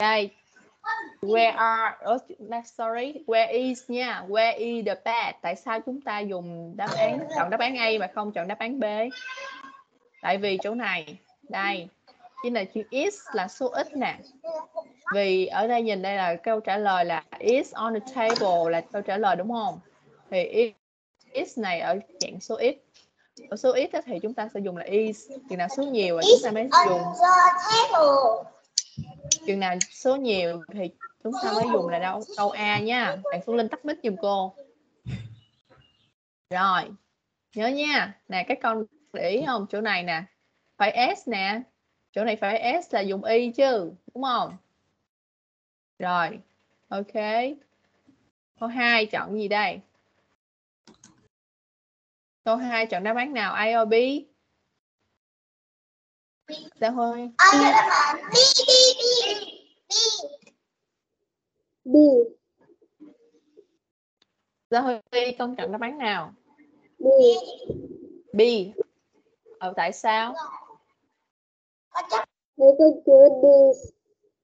Đây. Where are, sorry, where is nha. Where is the bed? Tại sao chúng ta dùng chọn đáp án A mà không chọn đáp án B? Tại vì chỗ này, đây, chính là chữ is là số ít nè. Vì ở đây nhìn đây là câu trả lời là is on the table là câu trả lời đúng không? Thì is này ở dạng số ít. Ở số ít thì chúng ta sẽ dùng là is. Chừng nào số nhiều là chúng ta mới dùng. Chừng nào số nhiều thì chúng ta mới dùng là đâu? Câu A nha. Bạn Phương Linh tắt mic giùm cô. Rồi. Nhớ nha. Nè các con để ý không? Chỗ này nè. Phải S nè. Chỗ này phải S là dùng Y chứ. Đúng không? Rồi. Ok. Câu 2 chọn gì đây? Câu 2 chọn đáp án nào? A or B? Sao Huy? B. Sao Huy con chọn đáp án nào? B. B. Tại sao? Mấy cái chữ this.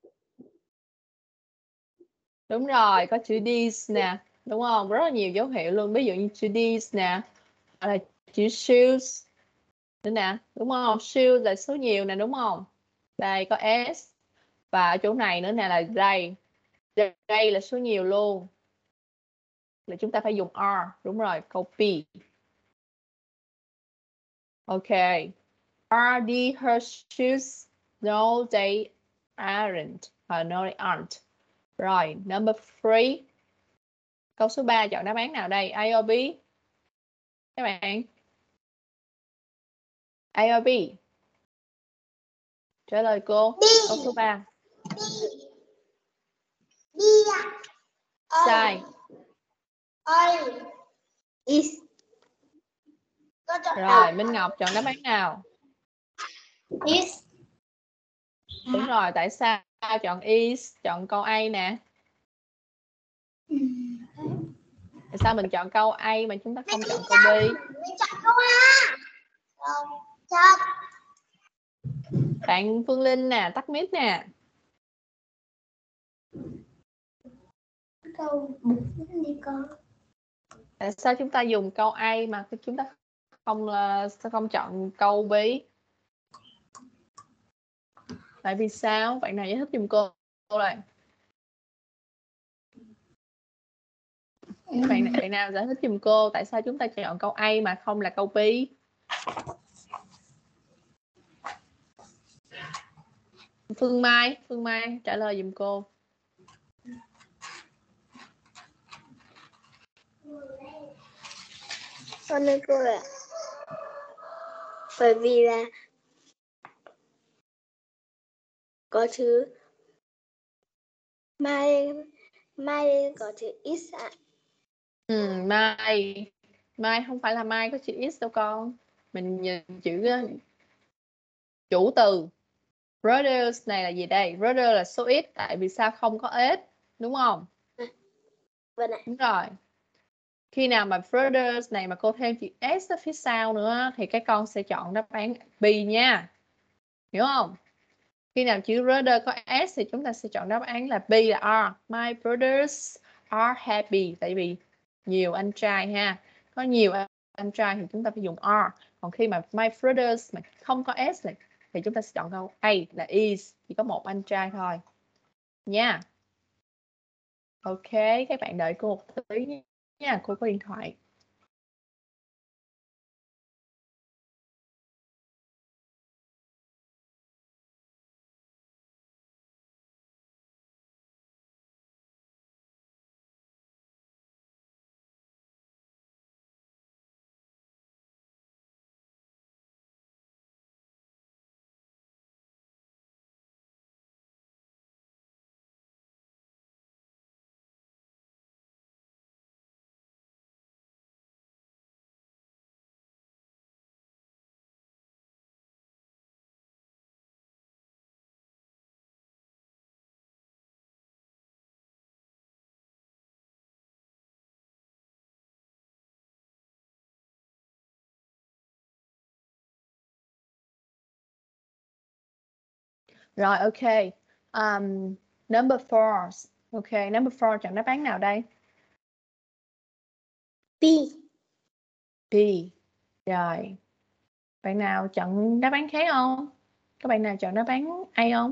Đúng rồi, có chữ this nè, đúng không? Rất là nhiều dấu hiệu luôn, ví dụ như chữ this nè, hoặc là chữ shoes nữa nè, đúng không? Shoes là số nhiều nè, đúng không? Đây có S và ở chỗ này nữa nè là they. They là số nhiều luôn. Là chúng ta phải dùng R, đúng rồi, câu B. Ok. Are these her shoes? No, they aren't. No, they aren't. Rồi, number 3. Câu số 3 chọn đáp án nào đây? A or B? Các bạn. A or B? Trả lời cô. Câu số 3. B. Sai. Is. Rồi, Minh Ngọc chọn đáp án nào? Is. Đúng rồi, tại sao chọn is? Chọn câu A nè. Tại sao mình chọn câu A mà chúng ta không chọn câu B? Mình chọn câu A. Chọn. Bạn Phương Linh nè, tắt mic nè. Câu 4 đi con. Tại sao chúng ta dùng câu A mà chúng ta không chọn câu B? Tại vì sao? Bạn nào giải thích giùm cô này. Bạn nào giải thích giùm cô tại sao chúng ta chọn câu A mà không là câu B? Phương Mai trả lời giùm cô. Con ơi cô ạ. Bởi vì là có chữ Mai có chữ is ạ. Mai không phải là Mai có chữ is đâu con. Mình nhìn chữ chủ từ. Brothers này là gì đây? Brother là số ít, tại vì sao không có s, đúng không? Vâng ạ. Đúng rồi. Khi nào mà brothers này mà cô thêm chữ s ở phía sau nữa thì các con sẽ chọn đáp án B nha. Hiểu không? Khi nào chữ brother có s thì chúng ta sẽ chọn đáp án là B là R. My brothers are happy. Tại vì nhiều anh trai ha. Có nhiều anh trai thì chúng ta phải dùng R. Còn khi mà my brothers mà không có s này, thì chúng ta sẽ chọn câu A là is. Chỉ có một anh trai thôi. Nha. Ok, các bạn đợi cô một tí nha. Cô có điện thoại. Rồi, ok. Number 4. Ok, number 4 chọn đáp án nào đây? B. B. Rồi. Bạn nào chọn đáp án khác không? Các bạn nào chọn đáp án A không?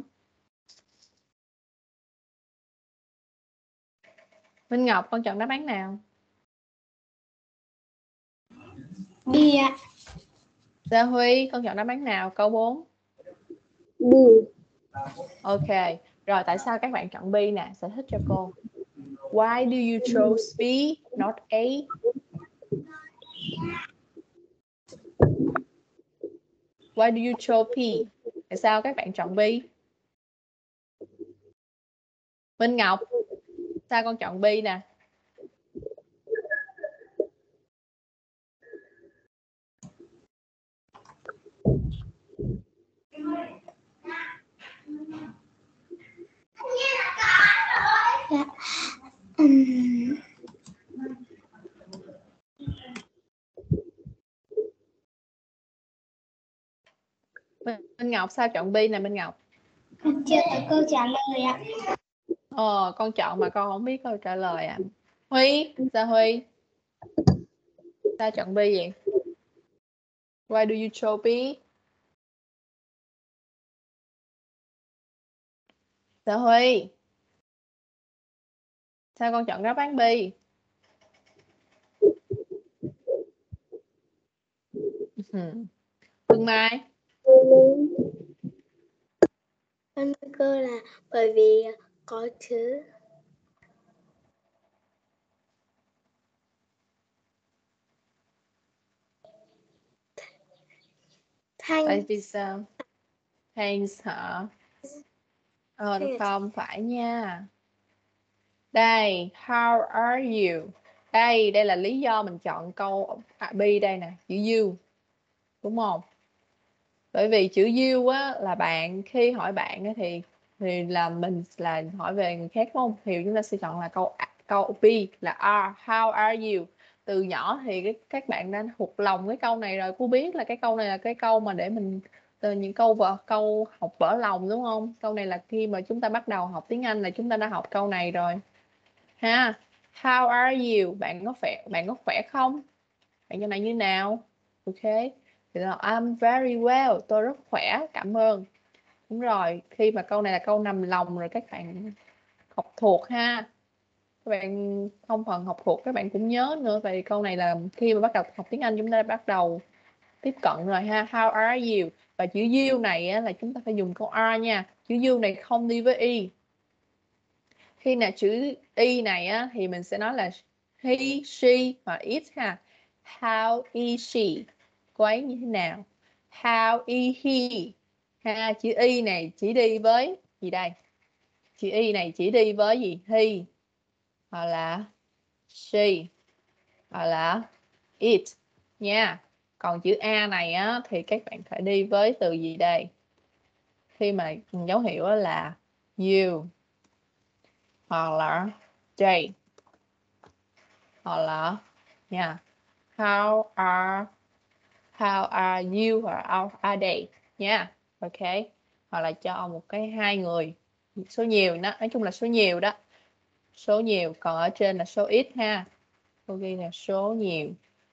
Minh Ngọc, con chọn đáp án nào? B ạ. Gia Huy, con chọn đáp án nào? Câu 4. B. Ok. Rồi tại sao các bạn chọn B nè? Giải thích cho cô. Why do you choose B, not A? Why do you choose P? Tại sao các bạn chọn B? Minh Ngọc, sao con chọn B nè? Dạ. Minh Ngọc sao chọn B nè Minh Ngọc? Con chưa có câu trả lời ạ. Con chọn mà con không biết câu trả lời à. Huy, sao Huy? Sao chọn B vậy? Why do you choose B? Sao Huy? Sao con chọn đáp án B? Phương Mai. Con cơ là bởi vì có chữ thanh. Tại vì sao? Thanks hả? Không phải nha. Đây, how are you? Đây là lý do mình chọn câu B đây nè, chữ you. Đúng không? Bởi vì chữ you á là bạn, khi hỏi bạn á thì là mình là hỏi về người khác đúng không? Thì chúng ta sẽ chọn là câu B là how are you? Từ nhỏ thì các bạn đã thuộc lòng cái câu này rồi. Cô biết là cái câu này là cái câu mà để mình những câu học vỡ lòng đúng không? Câu này là khi mà chúng ta bắt đầu học tiếng Anh là chúng ta đã học câu này rồi. Ha. How are you? Bạn có khỏe không? Bạn chỗ này như nào? Ok. Thì là I'm very well. Tôi rất khỏe. Cảm ơn. Đúng rồi. Khi mà câu này là câu nằm lòng rồi các bạn học thuộc ha. Các bạn không phần học thuộc các bạn cũng nhớ nữa. Vậy câu này là khi mà bắt đầu học tiếng Anh chúng ta đã bắt đầu tiếp cận rồi ha. How are you? Và chữ you này á, là chúng ta phải dùng câu are nha. Chữ you này không đi với y. Khi nào chữ y này á, thì mình sẽ nói là he, she và it ha. How is she? Cô ấy như thế nào? How is he? Ha, chữ y này chỉ đi với gì đây? Chữ y này chỉ đi với gì? He hoặc là she hoặc là it nha. Còn chữ a này á thì các bạn phải đi với từ gì đây? Khi mà dấu hiệu là you hoặc là they hoặc là nha. How are you or how are they nha. Ok. Hoặc là cho một cái hai người số nhiều đó, nói chung là số nhiều đó. Số nhiều, còn ở trên là số ít ha. Cô ghi là số nhiều.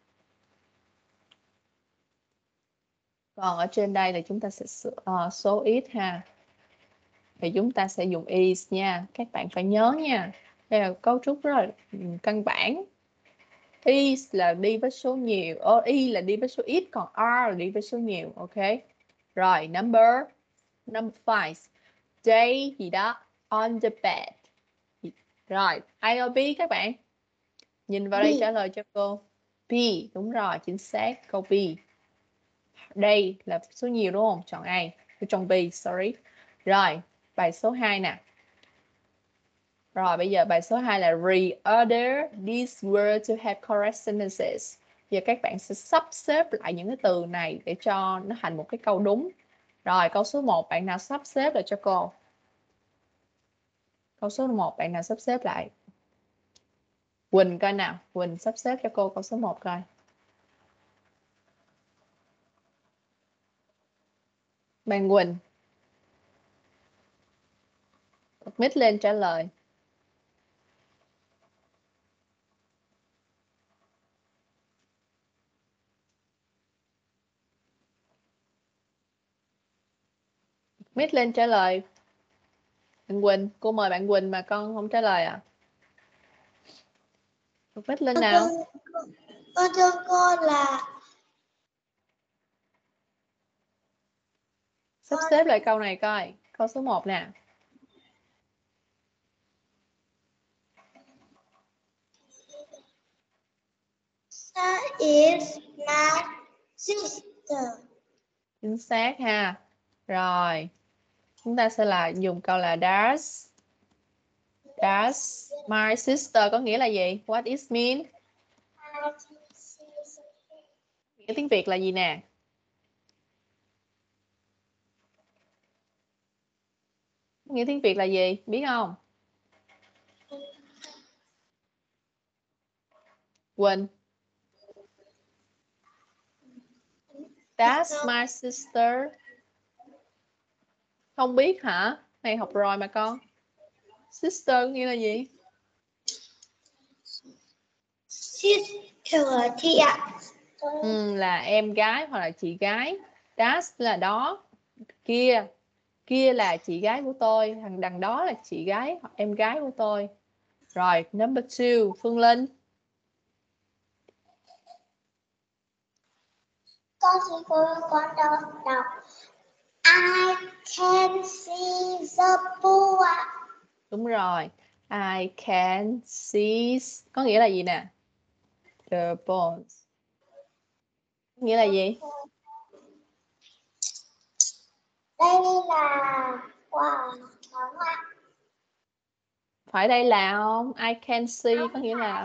Còn ở trên đây là chúng ta sẽ số ít ha. Thì chúng ta sẽ dùng is nha. Các bạn phải nhớ nha. Đây là cấu trúc rất là căn bản. Is là đi với số nhiều, y là đi với số ít, còn r là đi với số nhiều. Ok. Rồi, number 5. Day gì đó on the bed. Rồi, A or B các bạn? Nhìn vào đây trả lời cho cô. B, đúng rồi, chính xác, câu B. Đây là số nhiều đúng không? Chọn A. Chọn B, sorry. Rồi, bài số 2 nè. Rồi, bây giờ bài số 2 là reorder these words to have correct sentences. Giờ các bạn sẽ sắp xếp lại những cái từ này để cho nó thành một cái câu đúng. Rồi, câu số 1 bạn nào sắp xếp lại cho cô? Câu số 1 bạn nào sắp xếp lại? Quỳnh coi nào, Quỳnh sắp xếp cho cô câu số 1 coi. Bạn Quỳnh. Bật mic lên trả lời. Mic lên trả lời. Bạn Quỳnh, cô mời bạn Quỳnh mà con không trả lời à? Bật mic lên nào. Con thưa cô là Sắp xếp lại câu này coi. Câu số 1 nè. That is my sister. Chính xác ha. Rồi. Chúng ta sẽ là dùng câu là does my sister có nghĩa là gì? What is mean? Nghĩa tiếng Việt là gì nè? Nghĩa tiếng Việt là gì? Biết không? Quỳnh. That's my sister. Không biết hả? Này học rồi mà con. Sister nghĩa là gì? Sister chị ạ. Là em gái hoặc là chị gái. That's là đó. Kia. Kia là chị gái của tôi. Thằng đằng đó là chị gái hoặc em gái của tôi. Rồi, number 2, Phương Linh. Con đọc I can see the pool ạ. Đúng rồi. I can see. Có nghĩa là gì nè? The bones. Nghĩa là gì? Đây là quả bóng ạ. Phải đây là không? I can see có nghĩa là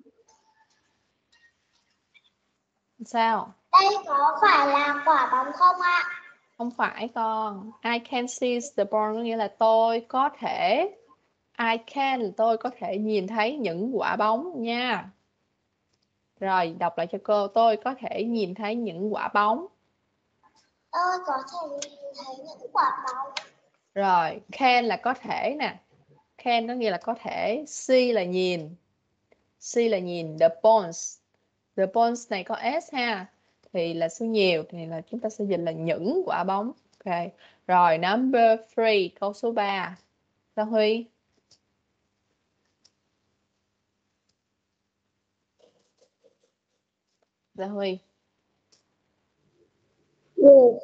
sao? Đây có phải là quả bóng không ạ? Không phải con. I can see the ball có nghĩa là tôi có thể. I can tôi có thể nhìn thấy những quả bóng nha. Rồi, đọc lại cho cô. Tôi có thể nhìn thấy những quả bóng. Tôi có thể nhìn thấy những quả bóng. Rồi, can là có thể nè. Can có nghĩa là có thể. See là nhìn. See là nhìn. The bones. The bones này có S ha. Thì là số nhiều. Thì là chúng ta sẽ dịch là những quả bóng. Ok. Rồi, number 3. Câu số 3. Sao Huy? Dạ Huy. Yes.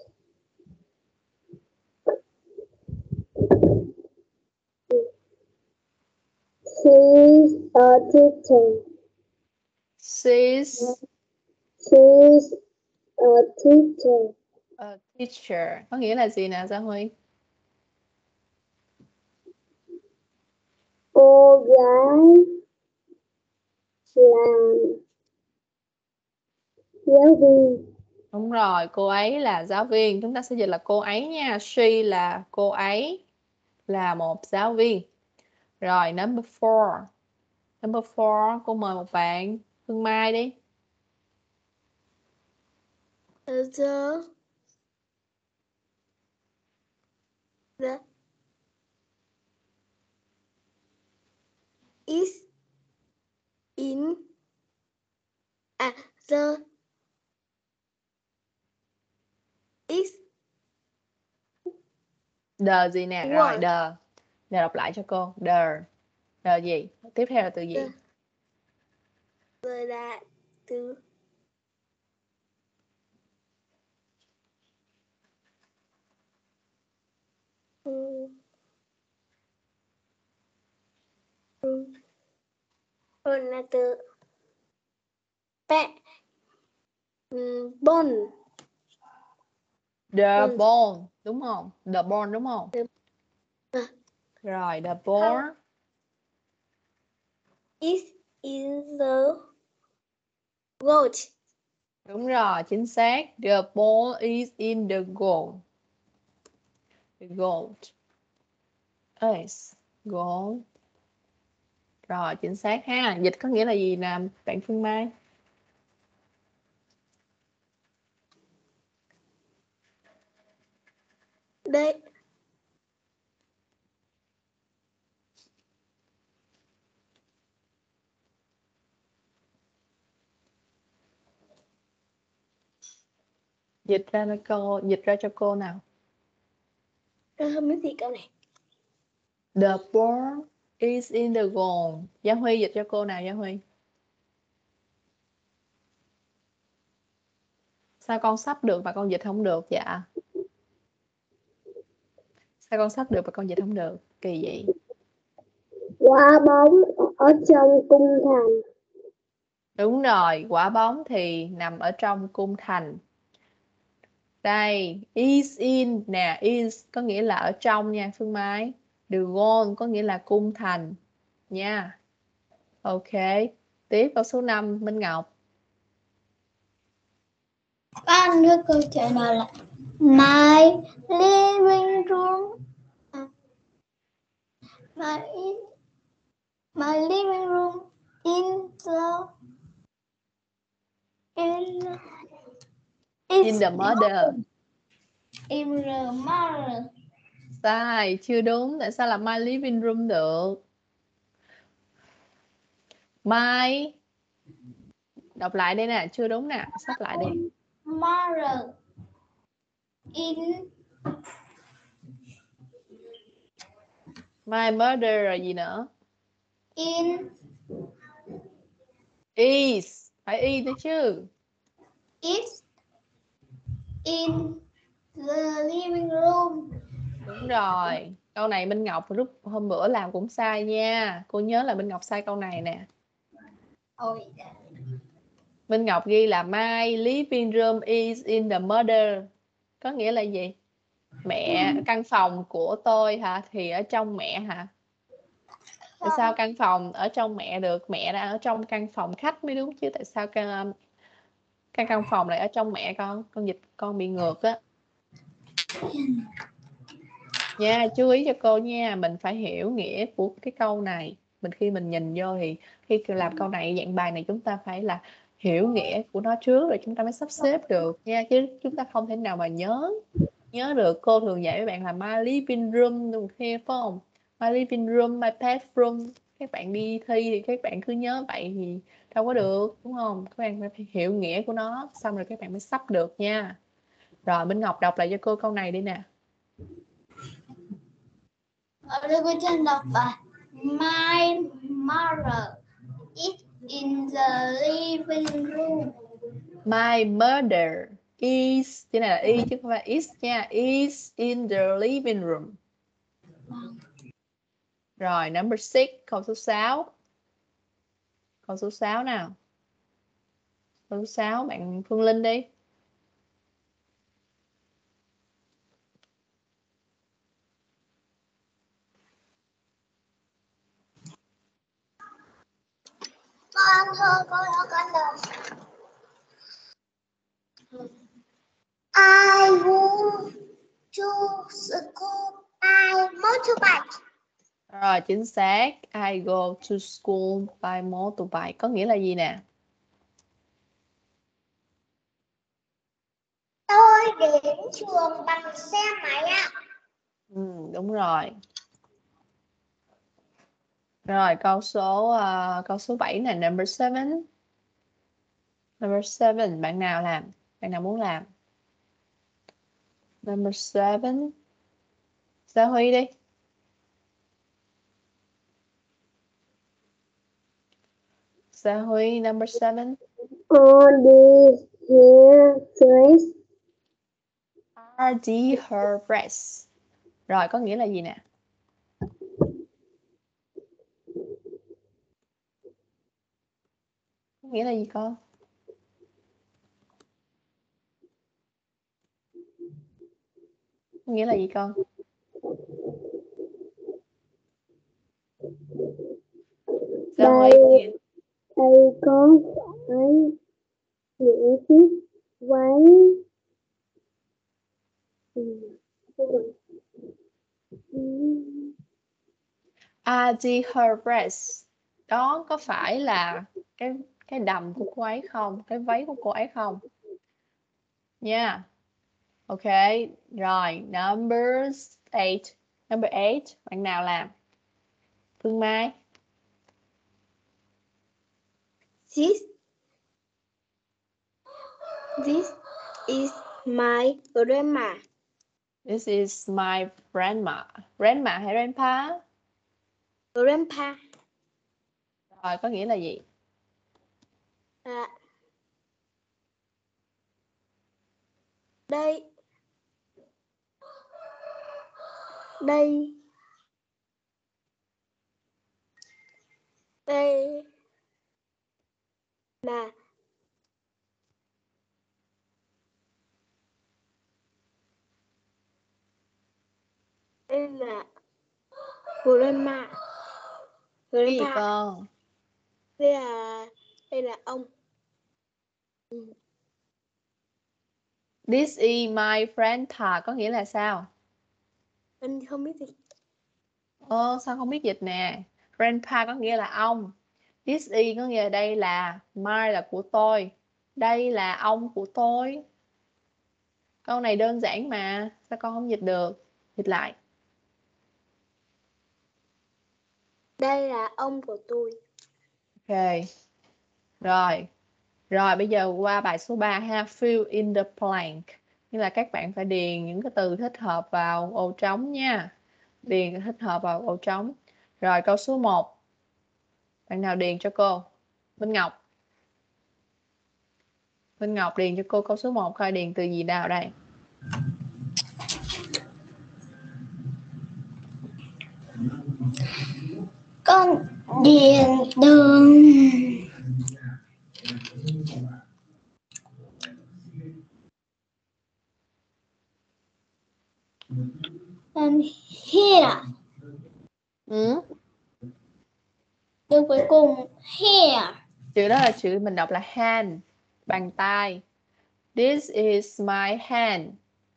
She's a teacher. She's She's a teacher. a teacher. Có nghĩa là gì nè Gia Huy? Cô gái làm giáo viên. Đúng rồi, cô ấy là giáo viên. Chúng ta sẽ dịch là cô ấy nha. She là cô ấy là một giáo viên. Rồi, number 4. Number 4, cô mời một bạn. Phương Mai đi. The is in the is The gì nè? Rồi, the. Để đọc lại cho cô. The gì? Tiếp theo là từ gì? the là từ là từ bone. The bone, đúng không? The bone đúng không? Rồi, the bone Is in the goat. đúng rồi, chính xác. The ball is in the goal. The goal. Yes, goal. Rồi, chính xác ha. Dịch có nghĩa là gì nè, bạn Phương Mai? Đây Dịch ra cho cô nào. Con không biết gì câu này. The ball is in the goal. Gia Huy dịch cho cô nào Gia Huy. Sao con sắp được mà con dịch không được dạ? Sao con sắp được mà con dịch không được? Kỳ vậy. Quả bóng ở trong cung thành. Đúng rồi, quả bóng thì nằm ở trong cung thành. Đây, is in nè, is có nghĩa là ở trong nha Phương Mai. The goal có nghĩa là cung thành nha. Ok, tiếp câu số 5 Minh Ngọc. Con đưa câu trả lời là My living room. My living room in the mother. In the mother. Sai, chưa đúng. Tại sao là my living room được? My, đọc lại đây nè, chưa đúng nè, sắp lại đi. Mother in My mother là gì nữa? in Is, phải is đấy chứ. is in the living room. Đúng rồi. Câu này Minh Ngọc lúc hôm bữa làm cũng sai nha. Cô nhớ là Minh Ngọc sai câu này nè. Ôi. Minh Ngọc ghi là my living room is in the mother. Có nghĩa là gì? Mẹ, căn phòng của tôi hả? Thì ở trong mẹ hả? Tại sao căn phòng ở trong mẹ được? Mẹ đang ở trong căn phòng khách mới đúng chứ. Tại sao căn phòng lại ở trong mẹ con? Con dịch con bị ngược á. Nha, chú ý cho cô nha. Mình phải hiểu nghĩa của cái câu này. Khi mình nhìn vô thì khi làm câu này dạng bài này chúng ta phải là hiểu nghĩa của nó trước rồi chúng ta mới sắp xếp được nha, chứ chúng ta không thể nào mà nhớ được. Cô thường dạy với bạn là my living room đúng khi phải không? My living room, my bedroom. Các bạn đi thi thì các bạn cứ nhớ vậy thì đâu có được, đúng không? Các bạn phải hiểu nghĩa của nó xong rồi các bạn mới sắp được nha. Rồi Minh Ngọc đọc lại cho cô câu này đi nè. Ở đây cô chân đọc là My mother is in the living room. My mother is, cái này là y chứ không phải is nha, is in the living room. Rồi number 6, câu số 6. Câu số 6 nào. Câu số 6 bạn Phương Linh đi. Con thưa cô cho con đọc. I go to school by motorbike. Rồi chính xác. I go to school by motorbike. Có nghĩa là gì nè? Tôi đến trường bằng xe máy ạ. Đúng rồi. Rồi câu số 7 này, number 7. Number 7, bạn nào làm? Bạn nào muốn làm? Number 7. Gia Huy đi. Gia Huy, number 7. On the hair dress. RD her breast. Rồi có nghĩa là gì nè? Có nghĩa là gì con? Có nghĩa là gì con? Gia Huy. Đây có phải những chiếc váy RD her breast. Đó có phải là cái đầm của cô ấy không? Cái váy của cô ấy không? Nha. Yeah. Ok. Rồi, number 8. Number 8, bạn nào làm? Phương Mai. This is My grandma. This is my grandma. Grandma hay grandpa? Grandpa. Rồi, có nghĩa là gì? Đây. Đây. Đây là grandma. Cái gì con? Đây là ông. This is my grandpa có nghĩa là sao? Anh không biết gì. Sao không biết dịch nè? Grandpa có nghĩa là ông. This is có nghĩa là đây là. My là của tôi. Đây là ông của tôi. Câu này đơn giản mà. Sao con không dịch được? Dịch lại. Đây là ông của tôi. Ok. Rồi. Rồi bây giờ qua bài số 3 ha. Fill in the blank. Như là các bạn phải điền những cái từ thích hợp vào ô trống nha. Điền thích hợp vào ô trống. Rồi câu số 1. Bạn nào điền cho cô? Minh Ngọc. Minh Ngọc điền cho cô câu số 1 coi điền từ gì nào đây? Con điền đường. Here. Từ cuối cùng here. Chữ đó là chữ mình đọc là hand, bàn tay. This is my hand.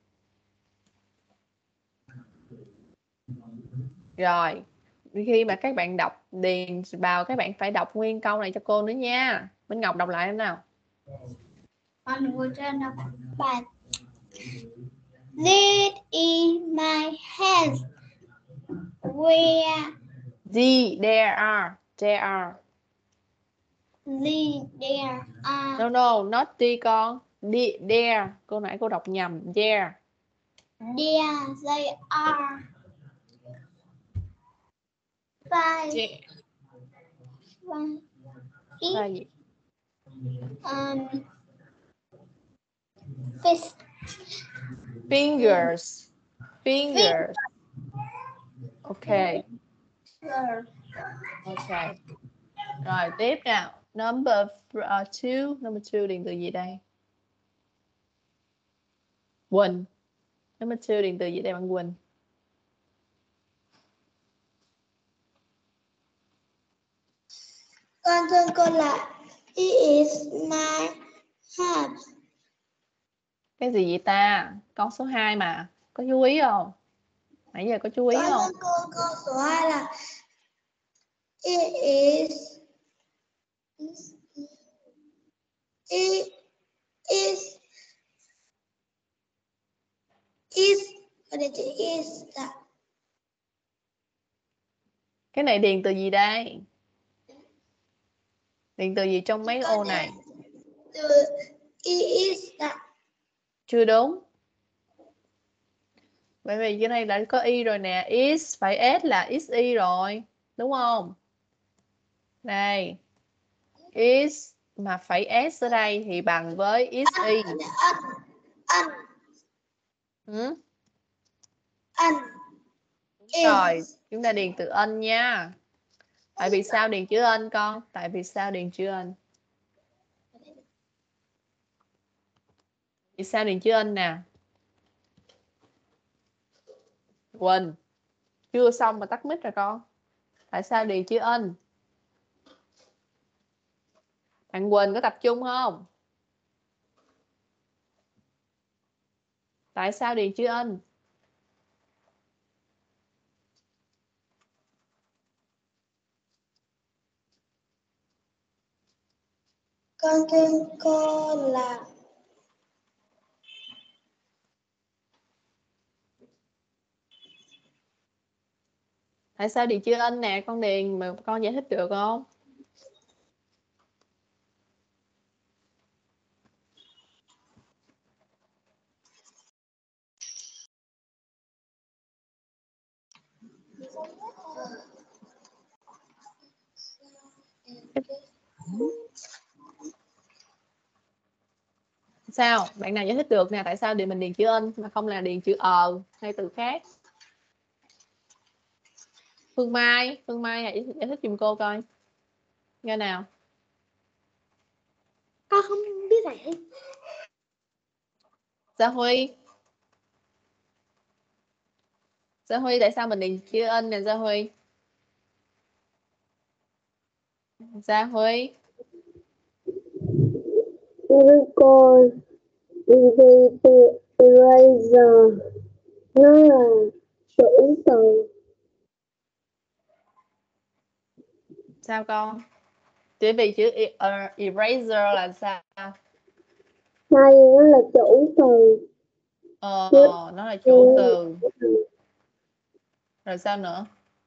Rồi, khi mà các bạn đọc điền vào, các bạn phải đọc nguyên câu này cho cô nữa nha. Minh Ngọc đọc lại thế nào? Con ngồi trên đọc bài. This is my hand. Where? There are. There are. There are. No, not con. There. Cô nãy cô đọc nhầm. There. There they are. Five. Là gì? Fish. Fingers. Fingers. Ok. Ok. Rồi tiếp nào. Number 2. Number 2 điền từ gì đây? Quỳnh. Number 2 điền từ gì đây bạn Quỳnh? Con thương con là it is my hand. Cái gì vậy ta? Con số 2 mà. Có chú ý không? Nãy giờ có chú ý Con không? thương con số 2 là it is ở đây chữ is là Cái này điền từ gì đây? Điền từ gì trong mấy ô này? từ is là Chưa đúng. Bởi vì cái này đã có y rồi nè. Is phải s là xy rồi. Đúng không? Đây. Is mà phải s ở đây thì bằng với xy. ăn. Ăn. Rồi, chúng ta điền từ ân nha. Tại vì sao điền chữ ân con? Tại vì sao điền chữ ân? Vì sao điền chữ ân nè? Quỳnh. Chưa xong mà tắt mic rồi con. Tại sao điền chữ ân? Bạn Quỳnh có tập trung không? Tại sao điền chữ ân? Con thương con là Tại sao điền chữ ân nè? Con điền mà con giải thích được không? Sao? Bạn nào giải thích được nè, tại sao thì mình điền chữ in mà không là điền chữ hay từ khác? Phương Mai giải thích giùm cô coi. Nghe nào. Con không biết giải. Gia Huy. Gia Huy, tại sao mình điền chữ in nè Gia Huy? Gia Huy. Cô eraser nó là chủ từ. Sao con? Chỉ vì chữ eraser là sao? Hay nó là chủ từ. Nó là chủ từ. Rồi sao nữa?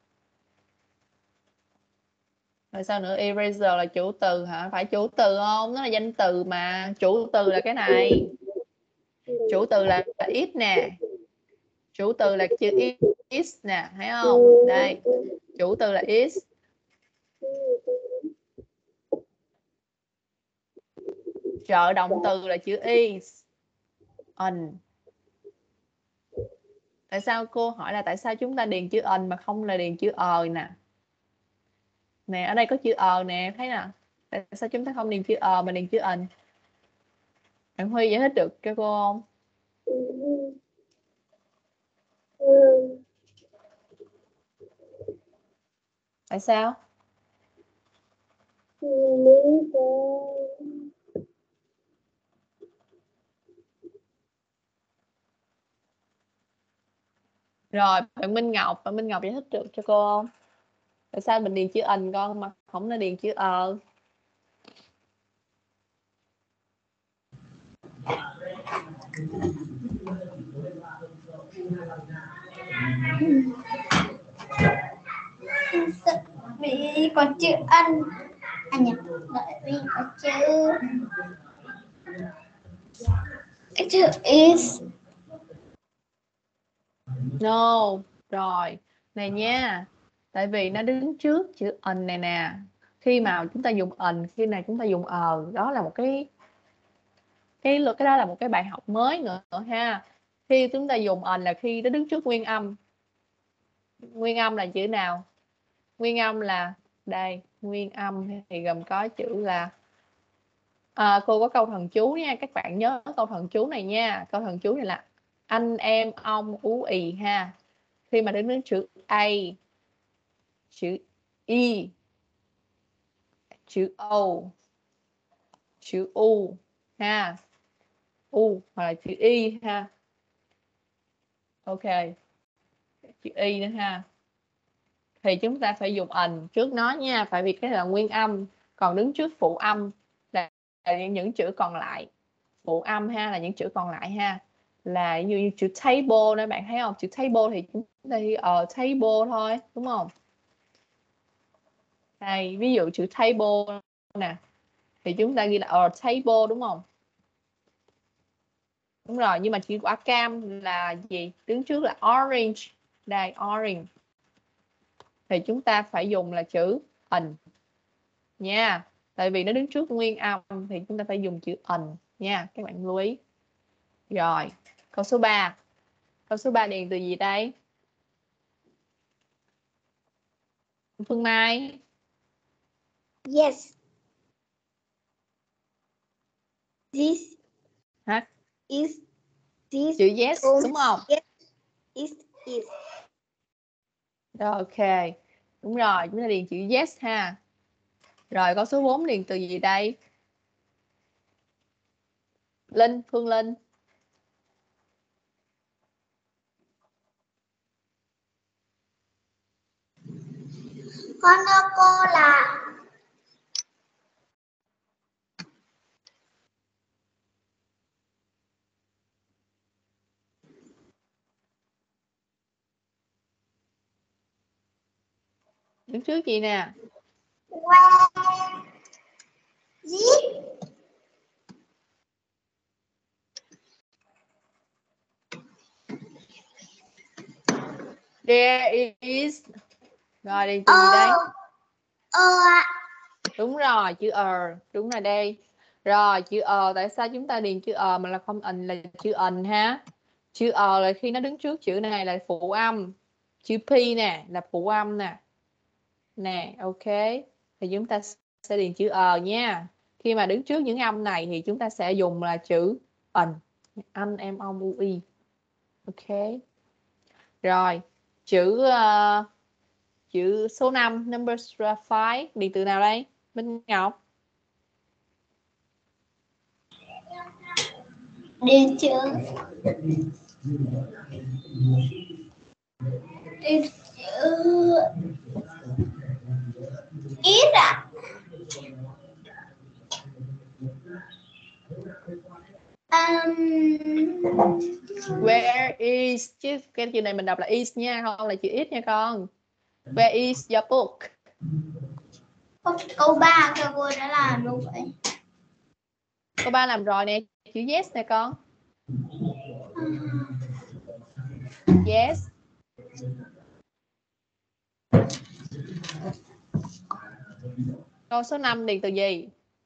Rồi sao nữa? Eraser là chủ từ hả? Phải chủ từ không? Nó là danh từ mà. Chủ từ là cái này. Chủ từ là it nè. Chủ từ là chữ is nè, thấy không? Đây. Chủ từ là is. Trợ động từ là chữ is. On. Tại sao cô hỏi là tại sao chúng ta điền chữ on mà không là điền chữ nè? Nè, ở đây có chữ nè, thấy nè. Tại sao chúng ta không điền chữ mà điền chữ on? Bạn Huy giải thích được cho cô không? Tại sao? Rồi, bạn Minh Ngọc giải thích được cho cô không? Tại sao mình điền chữ in con mà không là điền chữ Vì có chữ ăn nhỉ, vì có chữ is. No. Rồi, này nha. Tại vì nó đứng trước chữ in này nè. Khi mà chúng ta dùng in, khi này chúng ta dùng đó là một cái đó là một cái bài học mới nữa ha. Khi chúng ta dùng in là khi nó đứng trước nguyên âm. Nguyên âm là chữ nào? Nguyên âm là đây, nguyên âm thì gồm có chữ là cô có câu thần chú nha, các bạn nhớ câu thần chú này nha. Câu thần chú này là anh em ông ú ì ha. Khi mà đến chữ A, chữ Y, chữ O, chữ U ha, U hoặc là chữ Y ha. Ok, chữ Y nữa ha. Thì chúng ta phải dùng ẩn trước nó nha, tại vì cái là nguyên âm, còn đứng trước phụ âm là những chữ còn lại. Phụ âm ha là những chữ còn lại ha, là như chữ table đó, bạn thấy không? Chữ table thì chúng ta đi table thôi, đúng không? Đây, ví dụ chữ table nè thì chúng ta ghi là table, đúng không? Đúng rồi, nhưng mà chữ quả cam là gì? Đứng trước là orange. Đây, orange. Thì chúng ta phải dùng là chữ ẩn nha. Tại vì nó đứng trước nguyên âm thì chúng ta phải dùng chữ ẩn nha, các bạn lưu ý. Rồi, câu số 3. Câu số 3 điền từ gì đây? Phương Mai. Yes. This Hả? is this. Chữ yes đúng không? Yes. Is. Rồi, ok. Đúng rồi, chúng ta điền chữ yes ha. Rồi, câu số 4 điền từ gì đây? Phương Linh. Con thưa cô là Đứng trước gì nè? where this There is. Rồi điền từ gì đây? Đúng rồi, chữ đúng rồi đây. Rồi chữ tại sao chúng ta điền chữ mà là không ình là chữ ình ha? Chữ là khi nó đứng trước chữ này là phụ âm. Chữ P nè là phụ âm nè. Nè, ok. Thì chúng ta sẽ điền chữ nha. Khi mà đứng trước những âm này thì chúng ta sẽ dùng là chữ ình. Anh em ông u y. Ok. Rồi, chữ chữ số 5, number 5, điền từ nào đây? Minh Ngọc. Điền chữ ít ạ. Where is, chứ cái chữ này mình đọc là is nha, không là chữ ít nha con. Where is your book? Câu 3 cô đã làm luôn vậy. Câu 3 làm rồi nè, chữ yes nè con. Yes. Câu số 5 điền từ gì?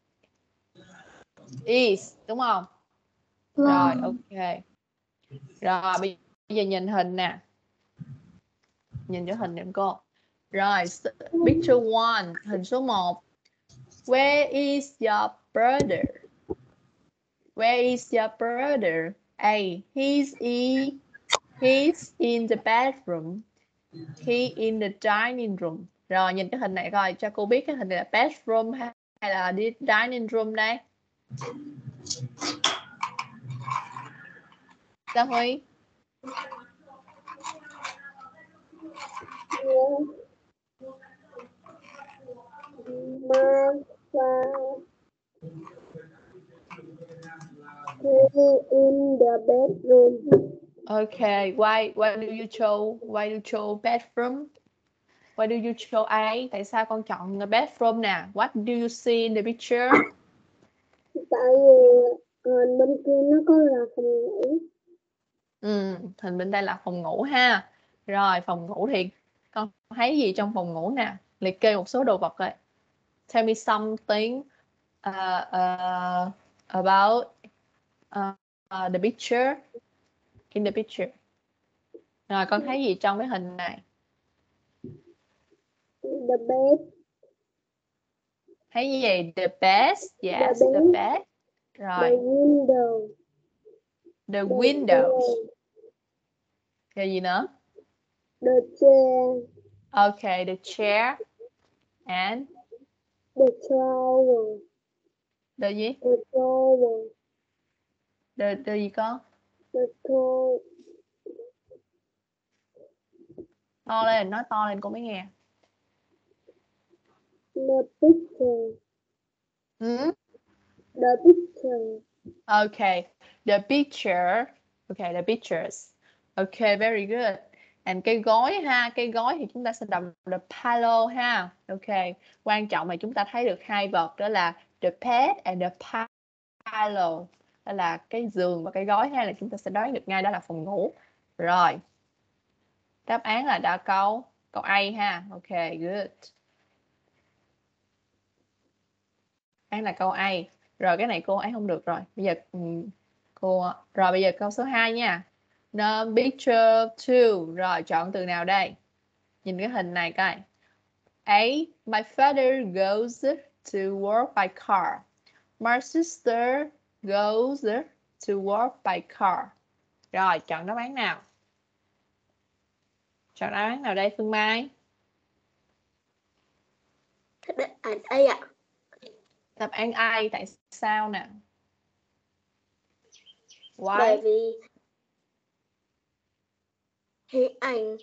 Is, đúng không? Rồi, ok. Rồi, bây giờ nhìn hình nè. Nhìn cho hình em cô. Rồi, picture 1, hình số 1. Where is your brother? Where is your brother? A. He's in the bedroom. He in the dining room. Rồi nhìn cái hình này coi cho cô biết cái hình này là bedroom hay là dining room đây. Sao Huy? In the bedroom. Okay, why do you show bedroom? Why do you show A? Tại sao con chọn bedroom nè? What do you see in the picture? Tại vì hình bên kia nó có là phòng ngủ. Hình bên đây là phòng ngủ ha. Rồi phòng ngủ thì con thấy gì trong phòng ngủ nè? Liệt kê một số đồ vật rồi. Tell me something about the picture. In the picture. Rồi con thấy gì trong cái hình này? The bed. Thấy gì? The bed. Yes, the bed. Rồi. The window. The windows. Cái gì nữa? The chair. Okay, the chair. And? The shower. The gì? The shower. The gì con? The toilet. To lên, nói to lên con mới nghe. The picture. The picture. Okay, the picture. Okay, the pictures. Okay, very good. And cây gối ha, cây gối thì chúng ta sẽ đọc the pillow ha. Okay, quan trọng là chúng ta thấy được hai vật đó là the bed and the pillow. Đó là cái giường và cái gối ha, là chúng ta sẽ đoán được ngay đó là phòng ngủ. Rồi. Đáp án là đa câu A ha. Okay, good. Án là câu A. Rồi cái này cô ấy không được rồi. Bây giờ bây giờ câu số 2 nha. Picture 2. Rồi chọn từ nào đây? Nhìn cái hình này coi. A. My father goes to work by car. My sister goes to work by car. Rồi chọn đáp án nào? Chọn đáp án nào đây Phương Mai? Đáp án A ạ. Đáp án A, tại sao nè? Why? Bởi vì hình ảnh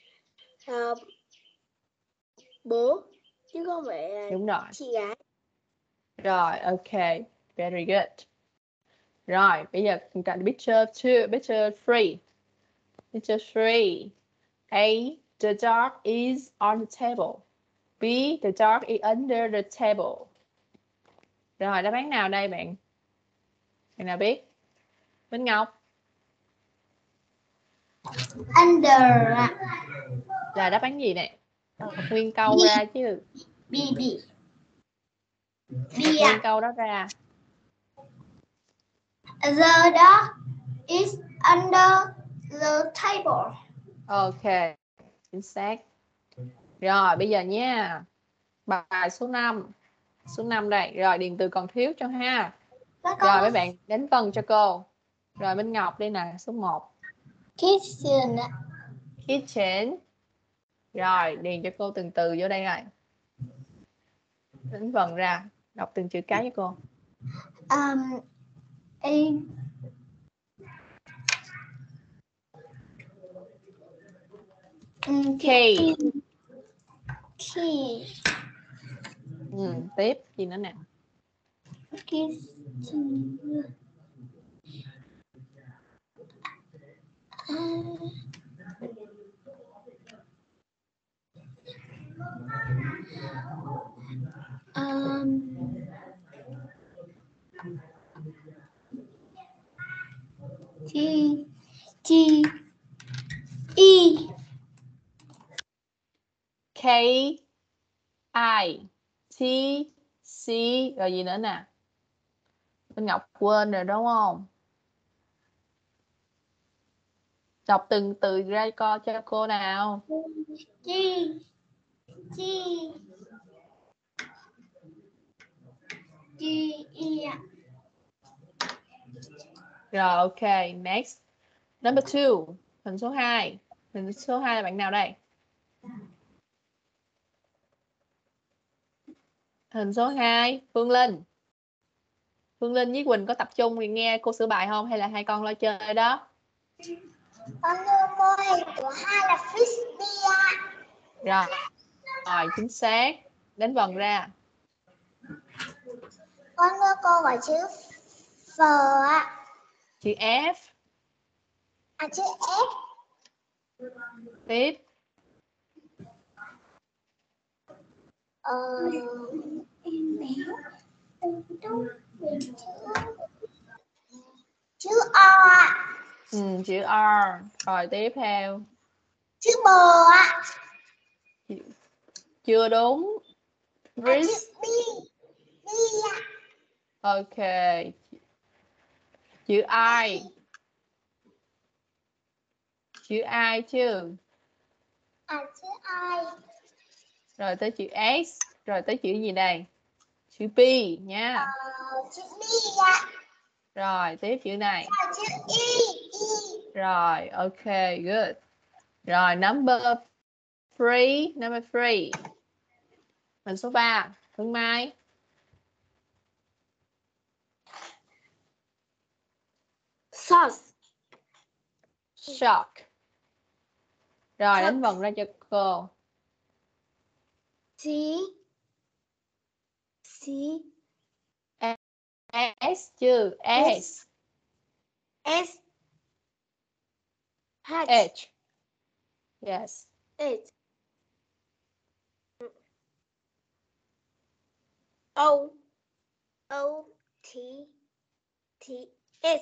bố chứ không phải là đúng rồi. chị gái. Rồi, ok. Very good. Rồi, bây giờ chúng ta picture 2, picture 3. Picture 3. A. The dog is on the table. B. The dog is under the table. Rồi, đáp án nào đây bạn? Bạn nào biết? Minh Ngọc. Under. Là đáp án gì nè? Đọc nguyên câu ra chứ. B. Đọc nguyên câu đó ra. The dog is under the table. Ok, chính xác. Rồi bây giờ nha, bài số 5. Số 5 đây. Rồi điền từ còn thiếu cho ha. Rồi mấy bạn đánh vần cho cô. Rồi Minh Ngọc đây nè, số 1. Kitchen. Kitchen. Rồi điền cho cô từng từ vô đây rồi. Đánh vần ra, đọc từng chữ cái cho cô. A. K. Key. Tiếp gì nữa nè? Kitchen. G. E. K. I. T. C. Rồi gì nữa nè? Minh Ngọc quên rồi đúng không? Đọc từng từ ra co cho cô nào. G. E. Rồi ok, next. Number 2, hình số 2. Hình số 2 là bạn nào đây? Hình số 2, Phương Linh. Phương Linh với Quỳnh có tập trung thì nghe cô sửa bài không hay là hai con lo chơi đó? Con đưa mô hình của 2 là frisbee. Rồi, chính xác. Đánh vần ra. Con đưa cô gọi chữ F ạ. Chữ F. Chữ F. Tiếp. Chữ O ạ. Chữ R. Rồi tiếp theo. Chữ B ạ. Chưa đúng. Chữ B. B ạ. Ok. Chữ I. Chữ I chứ. Chữ I. Rồi tới chữ S. Rồi tới chữ gì đây? Chữ P nha. Chữ B ạ. Rồi tiếp chữ này. Chữ E. Rồi ok, good. Rồi number 3. Mình số 3, Hương Mai. Sauce. Shock. Rồi đánh vần ra cho cô. C. S chứ. S. H. Yes. H. O. T. S.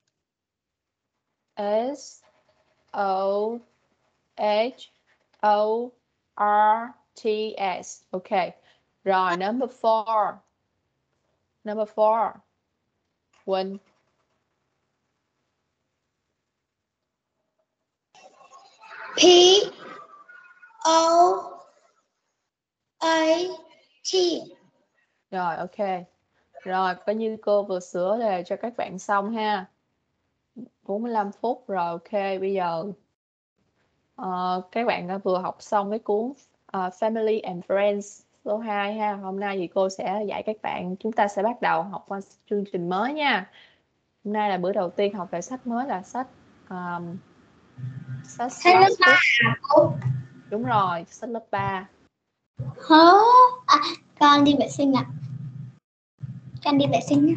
S. O. H. O. R. T. S. Ok. Rồi number 4. Quỳnh. P. O. A. T. Rồi ok. Rồi coi như cô vừa sửa đề cho các bạn xong ha. 45 phút rồi, ok. Bây giờ các bạn đã vừa học xong cái cuốn Family and Friends số 2 ha. Hôm nay thì cô sẽ dạy các bạn, chúng ta sẽ bắt đầu học qua chương trình mới nha. Hôm nay là bữa đầu tiên học về sách mới là sách Lớp 3 hả cô? Đúng rồi, sách lớp 3. Con đi vệ sinh ạ. Con đi vệ sinh nhé.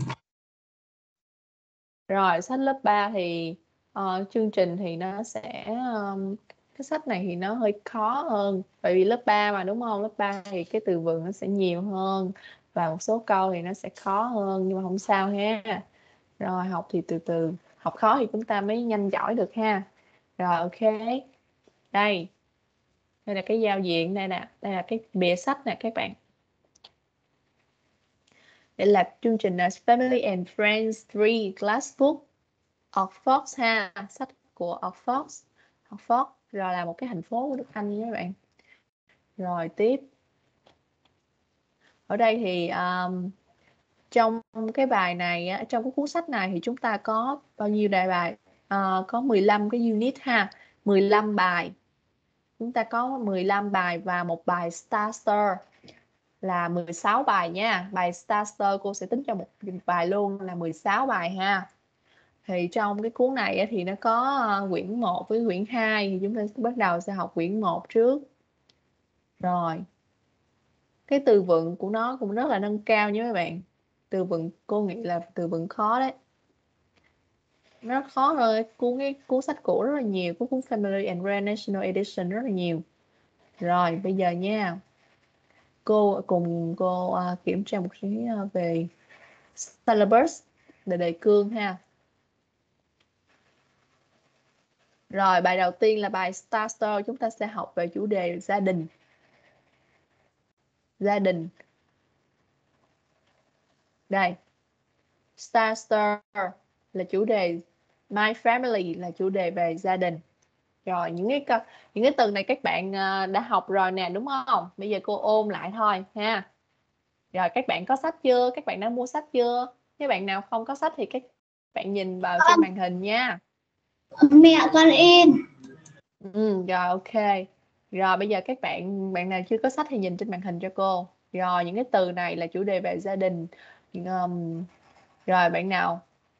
Rồi sách lớp 3 thì chương trình thì nó sẽ cái sách này thì nó hơi khó hơn, bởi vì lớp 3 mà đúng không? Lớp 3 thì cái từ vựng nó sẽ nhiều hơn và một số câu thì nó sẽ khó hơn, nhưng mà không sao ha. Rồi học thì từ từ, học khó thì chúng ta mới nhanh giỏi được ha. Rồi ok. Đây. Đây là cái giao diện đây nè, đây là cái bìa sách nè các bạn. Đây là chương trình là Family and Friends 3 Class Book Oxford ha, sách của Oxford. Oxford rồi là một cái thành phố của nước Anh nha các bạn. Rồi tiếp. Ở đây thì trong cái bài này, trong cái cuốn sách này thì chúng ta có bao nhiêu đề bài? Có 15 cái unit ha, 15 bài. Chúng ta có 15 bài và một bài starter là 16 bài nha. Bài starter cô sẽ tính cho một bài luôn là 16 bài ha. Thì trong cái cuốn này thì nó có quyển 1 với quyển 2 thì chúng ta bắt đầu sẽ học quyển 1 trước. Rồi. Cái từ vựng của nó cũng rất là nâng cao nha các bạn. Từ vựng cô nghĩ là từ vựng khó đấy. Nó khó hơn cái cuốn sách cũ rất là nhiều, cuốn Family and Friends National Edition rất là nhiều. Rồi bây giờ nha, cô cùng cô kiểm tra một tí về syllabus, đề cương ha. Rồi bài đầu tiên là bài starter, chúng ta sẽ học về chủ đề gia đình. Gia đình. Đây. Starter là chủ đề, My Family là chủ đề về gia đình. Rồi những cái từ này các bạn đã học rồi nè đúng không? Bây giờ cô ôn lại thôi ha. Rồi các bạn có sách chưa? Các bạn đã mua sách chưa? Nếu bạn nào không có sách thì các bạn nhìn vào trên màn hình nha. Mẹ con in. Rồi ok. Rồi bây giờ các bạn nào chưa có sách thì nhìn trên màn hình cho cô. Rồi những cái từ này là chủ đề về gia đình. Rồi bạn nào?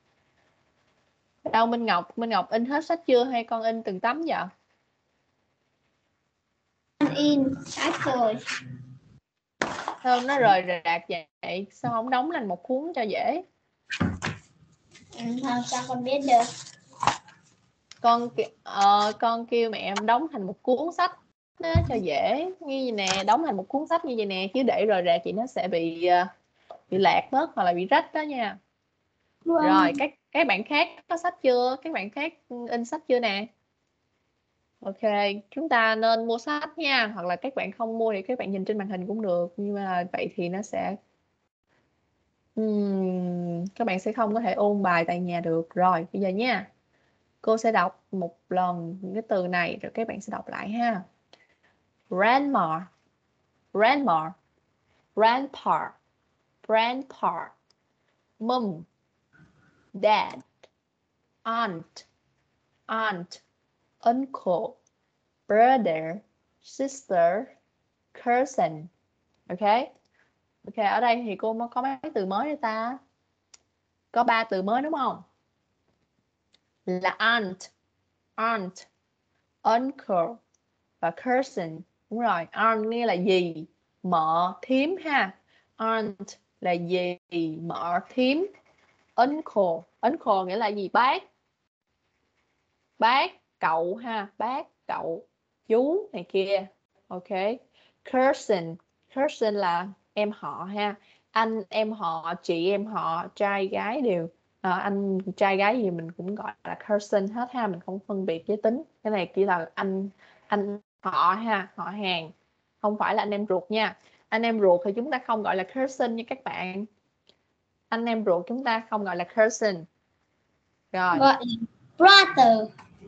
Đâu Minh Ngọc in hết sách chưa hay con in từng tấm vậy? Con in sách rồi. Sao nó rời rạc vậy? Sao không đóng thành một cuốn cho dễ? Sao con biết được? Con kêu mẹ em đóng thành một cuốn sách đó, cho dễ như vậy nè, đóng thành một cuốn sách như vậy nè, chứ để rời rạc chị nó sẽ bị lạc mất hoặc là bị rách đó nha. Vâng. Rồi các bạn khác có sách chưa? Các bạn khác in sách chưa nè? Ok, chúng ta nên mua sách nha, hoặc là các bạn không mua thì các bạn nhìn trên màn hình cũng được, nhưng mà vậy thì nó sẽ các bạn sẽ không có thể ôn bài tại nhà được. Rồi bây giờ nha, cô sẽ đọc một lần những cái từ này rồi các bạn sẽ đọc lại ha. Grandma, grandma, grandpa, grandpa, mom, dad, aunt, aunt, uncle, brother, sister, cousin. Ok. Ok, ở đây thì cô có mấy từ mới đây ta? Có 3 từ mới đúng không? Là aunt, aunt, uncle và cousin. Đúng rồi, aunt nghĩa là gì? Mợ, thím ha. Aunt là gì? Mợ, thím. Uncle, uncle nghĩa là gì? Bác, cậu ha. Bác, cậu, chú này kia. Ok. Cousin, cousin là em họ ha. Anh em họ, chị em họ, trai gái đều. Anh trai gái gì mình cũng gọi là cousin hết ha, mình không phân biệt giới tính. Cái này chỉ là anh họ ha, họ hàng, không phải là anh em ruột nha. Anh em ruột thì chúng ta không gọi là cousin nha các bạn. Anh em ruột chúng ta không gọi là cousin. Rồi. Gọi brother.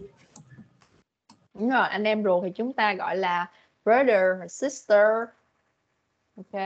Đúng rồi, anh em ruột thì chúng ta gọi là brother, sister. Ok.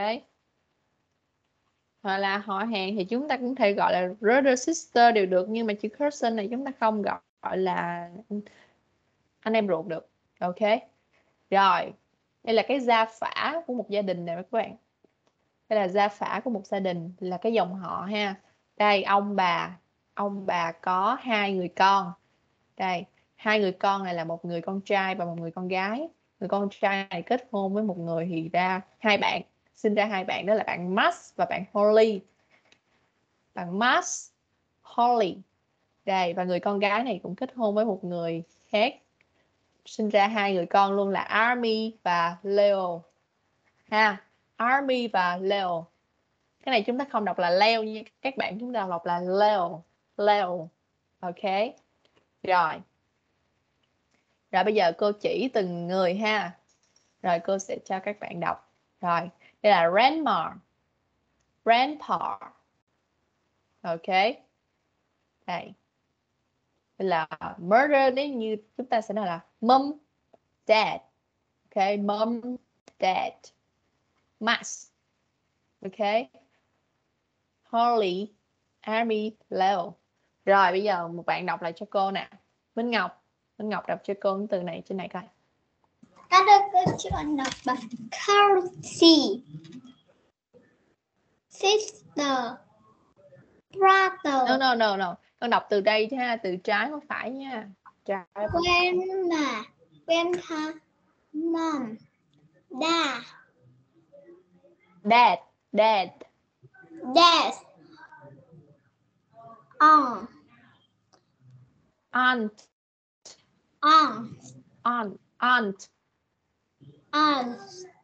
Hoặc là họ hàng thì chúng ta cũng thể gọi là brother, sister đều được, nhưng mà chữ cousin này chúng ta không gọi là anh em ruột được. Ok. Rồi, đây là cái gia phả của một gia đình nè các bạn. Đây là gia phả của một gia đình, là cái dòng họ ha. Đây ông bà có 2 người con. Đây, 2 người con này là một người con trai và một người con gái. Người con trai này kết hôn với một người thì ra 2 bạn, sinh ra 2 bạn, đó là bạn Max và bạn Holly. Bạn Max, Holly. Đây, và người con gái này cũng kết hôn với một người khác, sinh ra 2 người con luôn là Army và Leo ha. Army và Leo. Cái này chúng ta không đọc là Leo nha các bạn, chúng ta đọc là Leo. Leo. Ok. Rồi. Rồi bây giờ cô chỉ từng người ha. Rồi cô sẽ cho các bạn đọc. Rồi, đây là grandma, grandpa. Ok. Đây. Đây là murder, nếu như chúng ta sẽ nói là mom, dad. Ok, mom, dad. Max. Ok. Holly, Army, Leo. Rồi bây giờ một bạn đọc lại cho cô nè. Minh Ngọc. Minh Ngọc đọc cho cô từ này trên này coi. Các đứa chọn đọc bằng Kelsey, sister, brother. No. Con đọc từ đây ha, từ trái không phải nha. Trái. Grandma, grandpa, mom, dad, Dad, dad, aunt, aunt, aunt, aunt. aunt.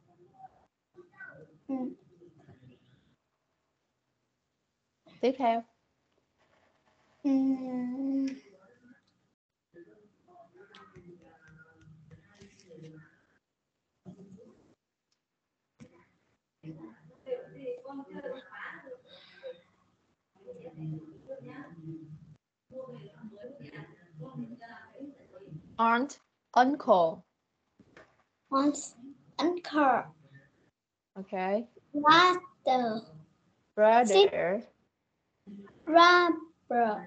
Tiếp theo. Aunt, uncle. Aunt, uncle. Okay. Brother. Brother. Brother.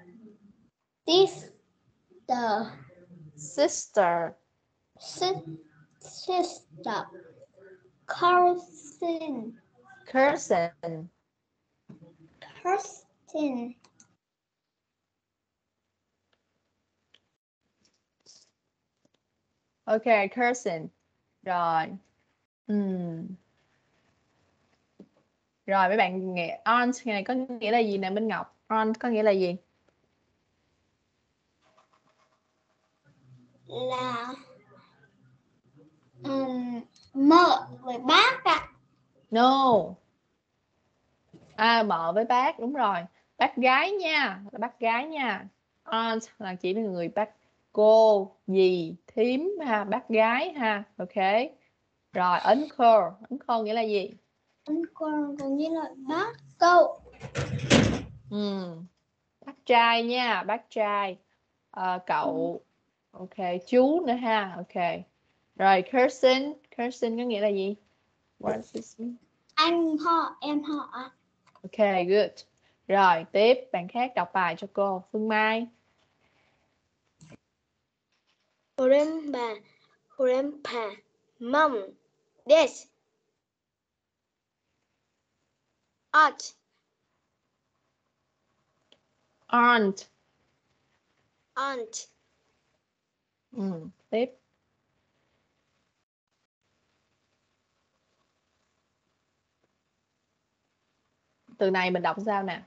Sister. Sister. Sister. Cousin. Cousin. Cousin. Ok, cousin. Rồi. Rồi mấy bạn nghe aunt này có nghĩa là gì nè Minh Ngọc? Aunt có nghĩa là gì? Là mợ với bác ạ. No. Mợ với bác, đúng rồi. Bác gái nha, là bác gái nha. Aunt là chỉ là người bác, cô, dì, thím ha, bác gái ha. Ok. Rồi uncle nghĩa là gì? Uncle có nghĩa là bác cậu. Bác trai nha, bác trai. Cậu. Ok, chú nữa ha. Ok. Rồi cousin có nghĩa là gì? What does this mean? Anh họ, em họ. Ok, good. Rồi tiếp, bạn khác đọc bài cho cô. Phương Mai. Grandpa, grandpa, mom, dad, aunt, Aunt. aunt. Tiếp. Từ này mình đọc sao nè?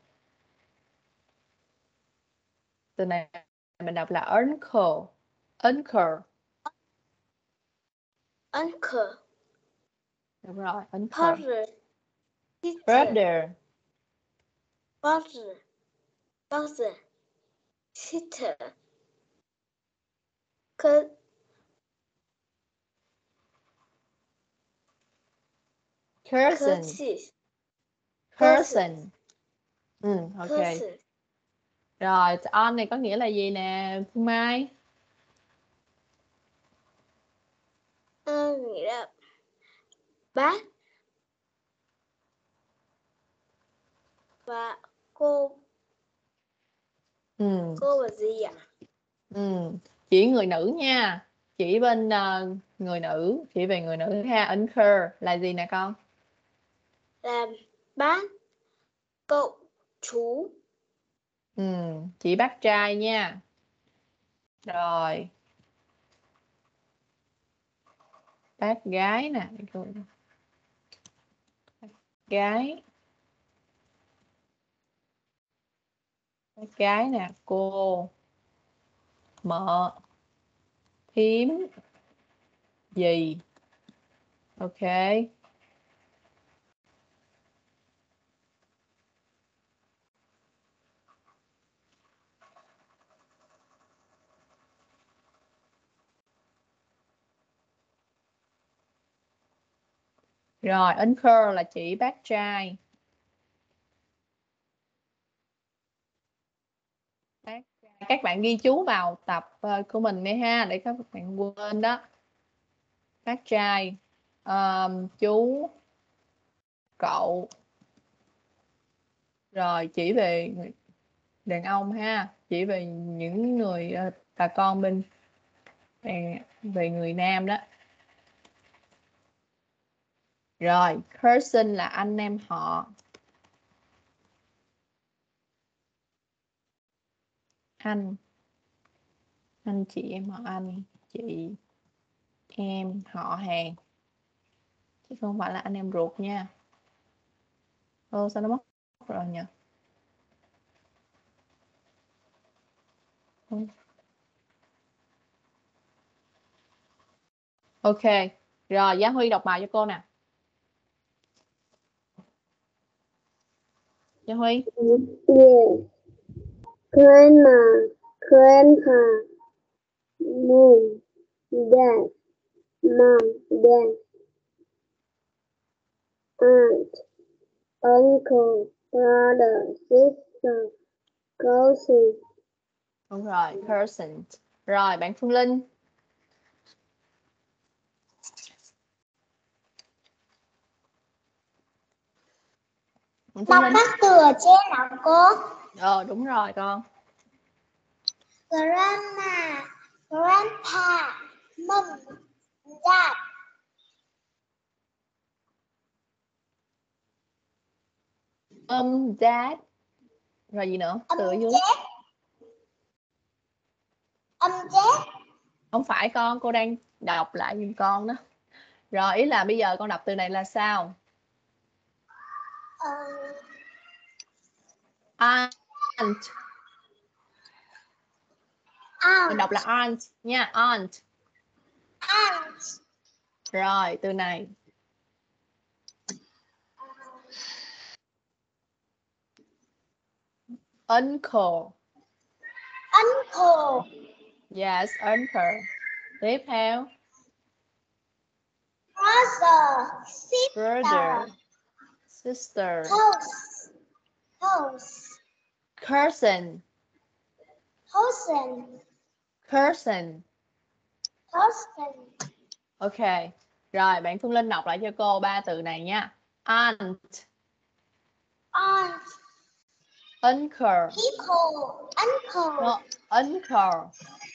Từ này mình đọc là uncle. Uncle. Uncle. Đúng rồi, uncle. Brother. Brother. Brother. Brother. Sister. Cousin. Cousin. Ok. Cousin. Rồi, on này có nghĩa là gì nè Phương Mai? Nghĩa là bác và cô. Cô và gì ạ? Chỉ người nữ nha. Chỉ bên người nữ, chỉ về người nữ ha. Uncle là gì nè con? Là bác, cậu, chú. Chỉ bác trai nha. Rồi. Bác gái nè. Bác gái. Bác gái nè. Cô. Mợ. Thím. Dì. Ok. Rồi, uncle là chỉ bác trai. Các bạn ghi chú vào tập của mình đi ha, để các bạn quên đó. Bác trai, chú, cậu. Rồi chỉ về đàn ông ha, chỉ về những người bà con bên về người nam đó. Rồi cousin là anh em họ. Anh chị em họ, anh chị em họ hàng, chứ không phải là anh em ruột nha. Sao nó mất rồi nhỉ? Ok, rồi Giá Huy đọc bài cho cô nè. Giá Huy. Yes. Grandma, grandpa, mom, dad, mom, dad, aunt, uncle, brother, sister, cousin. Đúng rồi, cousin. Rồi bạn Phương Linh. Đọc các từ ở trên nào cô? Đúng rồi con. Grandma, grandpa, mom, dad. Dad. Rồi gì nữa? Từ ở dưới. Dad. Không phải con, cô đang đọc lại giùm con đó. Rồi ý là bây giờ con đọc từ này là sao? Aunt. Mình đọc là aunt nha, aunt. Rồi từ này. Uncle. Yes, uncle. Tiếp theo. Brother. Sister. Cousin. Ok. Rồi bạn Phương Linh đọc lại cho cô 3 từ này nha. Aunt. Uncle. No, uncle.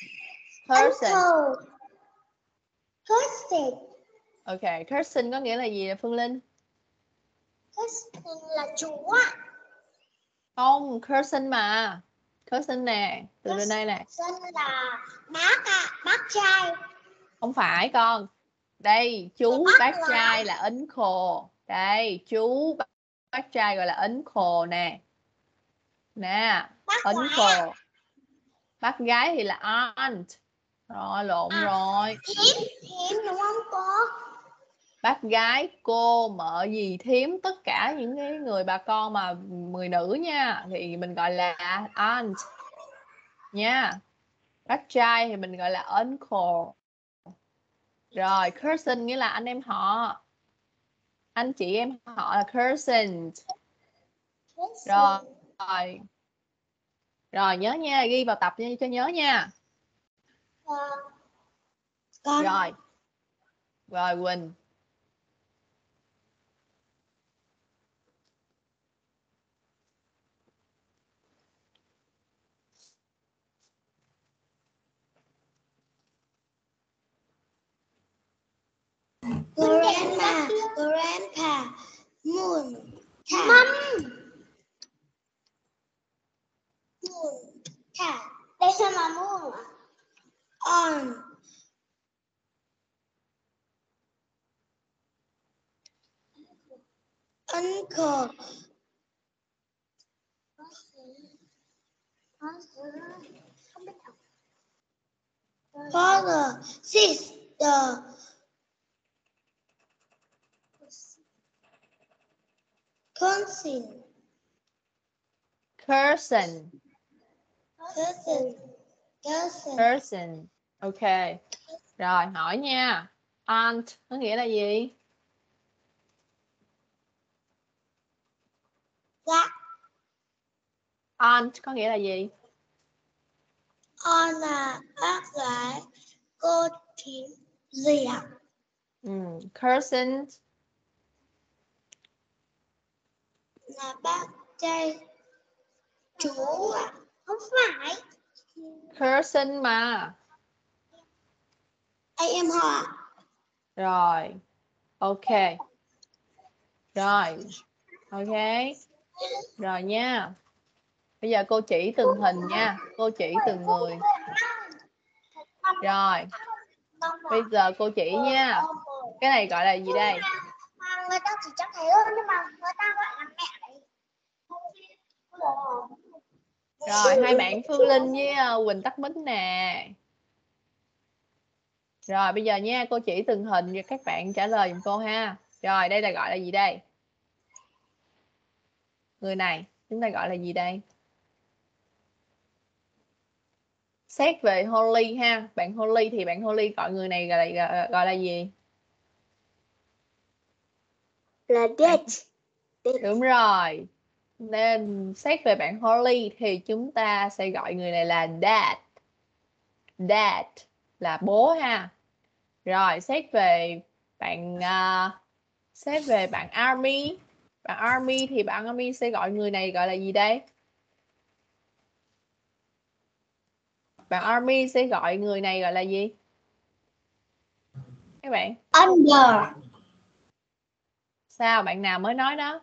Cousin. Ok, cousin có nghĩa là gì Phương Linh? Cousin là chú ạ. Không, cousin mà. Cousin nè, từ bên đây nè. Cousin là bác ạ, bác trai. Không phải con. Đây, chú bác trai là uncle. Đây, chú bác trai gọi là uncle nè. Nè, uncle. Bác gái thì là aunt. Rồi, lộn rồi. Thím đúng không cô? Bác gái, cô, mợ, dì, thím, tất cả những cái người bà con mà người nữ nha thì mình gọi là aunt nha. Bác trai thì mình gọi là uncle. Rồi cousin nghĩa là anh em họ, anh chị em họ là cousin. Rồi rồi nhớ nha, ghi vào tập cho nhớ nha. Rồi rồi Quỳnh. Grandma, grandpa, moon, cat. Moon, cat. Đây sao mà moon ạ? Uncle. Father, sister. Cousin. Cousin. Ok. Rồi hỏi nha. Aunt có nghĩa là gì? Dạ. Aunt có nghĩa là gì? Con là bác gái, cô thím gì ạ? Cousin Là bác trai chú ạ. Không phải. cousin mà. Anh em họ ạ. Rồi. Ok. Rồi. Ok. Rồi nha. Bây giờ cô chỉ từng hình nha. Cô chỉ từng người. Rồi. Bây giờ cô chỉ nha. Cái này gọi là gì đây? Người ta chỉ cho thầy ơi, nhưng mà người ta gọi là mẹ đấy. Rồi, hai bạn Phương Linh với Quỳnh Tắc Bích nè. Rồi, bây giờ nha, cô chỉ từng hình và các bạn trả lời giùm cô ha. Rồi, đây là gọi là gì đây? Người này, chúng ta gọi là gì đây? Xét về Holly ha. Bạn Holly thì bạn Holly gọi người này gọi là gì? Là date. Đúng rồi. Nên xét về bạn Holly thì chúng ta sẽ gọi người này là dad. Dad là bố ha. Rồi, xét về bạn Army. Bạn Army thì bạn Army sẽ gọi người này gọi là gì đây? Bạn Army sẽ gọi người này gọi là gì? Các bạn. Under. Sao? Bạn nào mới nói đó?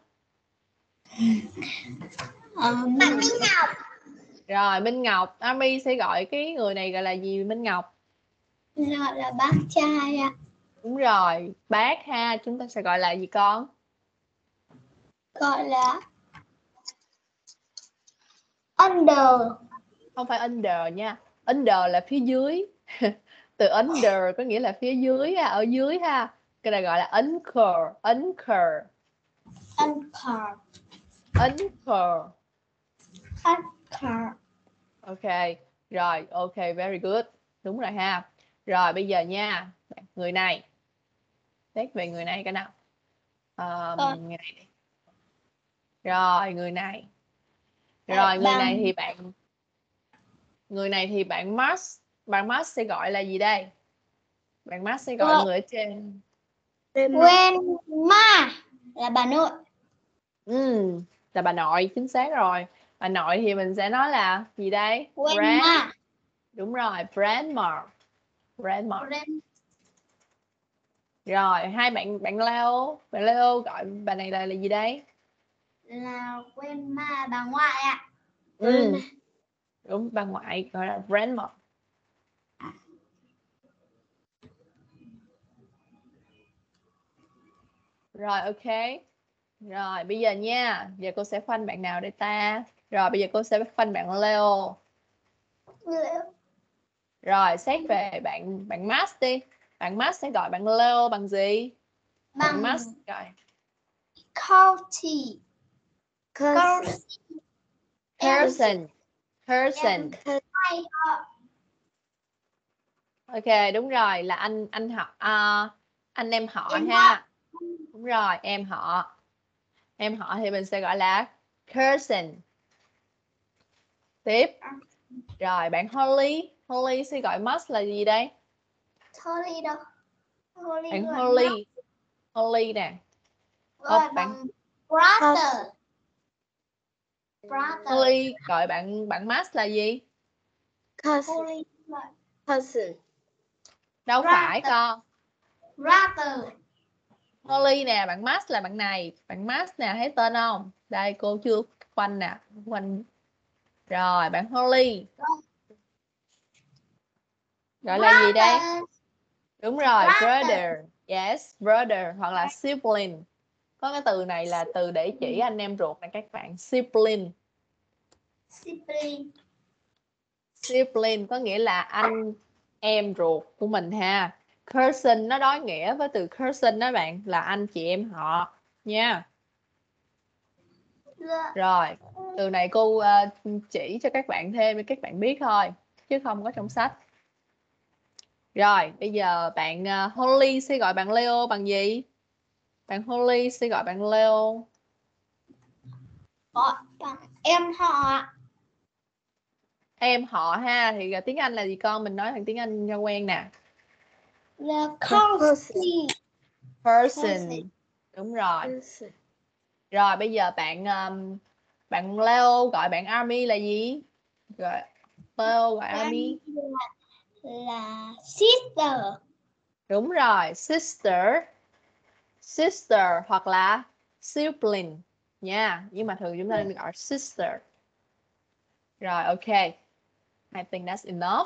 Bạn Minh Ngọc. Rồi, Minh Ngọc. Army sẽ gọi cái người này gọi là gì Minh Ngọc? Gọi là bác trai ạ. Đúng rồi. Bác ha. Chúng ta sẽ gọi là gì con? Gọi là under. Không phải under nha. Under là phía dưới. Từ under có nghĩa là phía dưới ha, ở dưới ha. Cái này gọi là anchor. Anchor. Anchor. Anchor. Anchor. Ok. Rồi, ok, very good. Đúng rồi ha. Rồi, bây giờ nha. Người này. Xét về người này cái nào. Người này đi. Rồi, người này. Rồi, người này thì bạn Mars. Bạn Mars sẽ gọi là gì đây? Bạn Mars sẽ gọi người ở trên. Grandma là bà nội. Là bà nội, chính xác rồi. Bà nội thì mình sẽ nói là gì đây? Grandma. Đúng rồi, grandma. Grandma. Rồi, hai bạn Leo gọi bà này là gì đây? Là grandma, bà ngoại ạ. Đúng, bà ngoại gọi là grandma. Rồi, ok. Rồi, bây giờ nha, giờ cô sẽ khoanh bạn nào đây ta? Rồi, bây giờ cô sẽ khoanh bạn Leo. Rồi, xét về bạn Max đi. Bạn Max sẽ gọi bạn Leo bằng gì? Bạn Max gọi Cousin. Person. Ok, đúng rồi, là anh họ anh em họ ha. Đúng rồi, em họ. Em họ thì mình sẽ gọi là cousin. Tiếp. Rồi, bạn Holly. Holly sẽ gọi Max là gì đây? Holly đâu? Bạn Holly. Holly nè. Bạn brother. Holly gọi bạn Max là gì? Cousin. Đâu phải con. Brother. Holly nè, bạn Max là bạn này. Bạn Max nè, thấy tên không? Đây, cô chưa khoanh nè. Khoanh. Rồi, bạn Holly. Gọi là gì đây? Đúng rồi, brother. Yes, brother hoặc là sibling. Có cái từ này là từ để chỉ anh em ruột nè các bạn. Sibling. Sibling có nghĩa là anh em ruột của mình ha. Cousin nó đối nghĩa với từ cousin đó bạn, là anh chị em họ nha. Rồi, từ này cô chỉ cho các bạn thêm để các bạn biết thôi, chứ không có trong sách. Rồi, bây giờ bạn Holly sẽ gọi bạn Leo bằng gì? Bạn Holly sẽ gọi bạn Leo Em họ. Em họ ha, thì tiếng Anh là gì con? Mình nói thành tiếng Anh cho quen nè. Là person. Person. Đúng rồi. Rồi bây giờ bạn Leo gọi bạn Army là gì? Gọi Leo gọi Army là sister. Đúng rồi, sister. Sister hoặc là sibling nha. Nhưng mà thường chúng ta nên gọi sister. Rồi, ok. I think that's enough.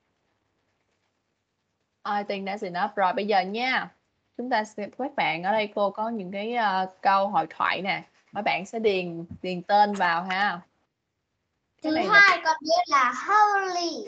I think that's enough. Rồi bây giờ nha, chúng ta sẽ các bạn ở đây cô có những cái câu hội thoại nè. Các bạn sẽ điền tên vào ha. Thứ hai con biết là Holly.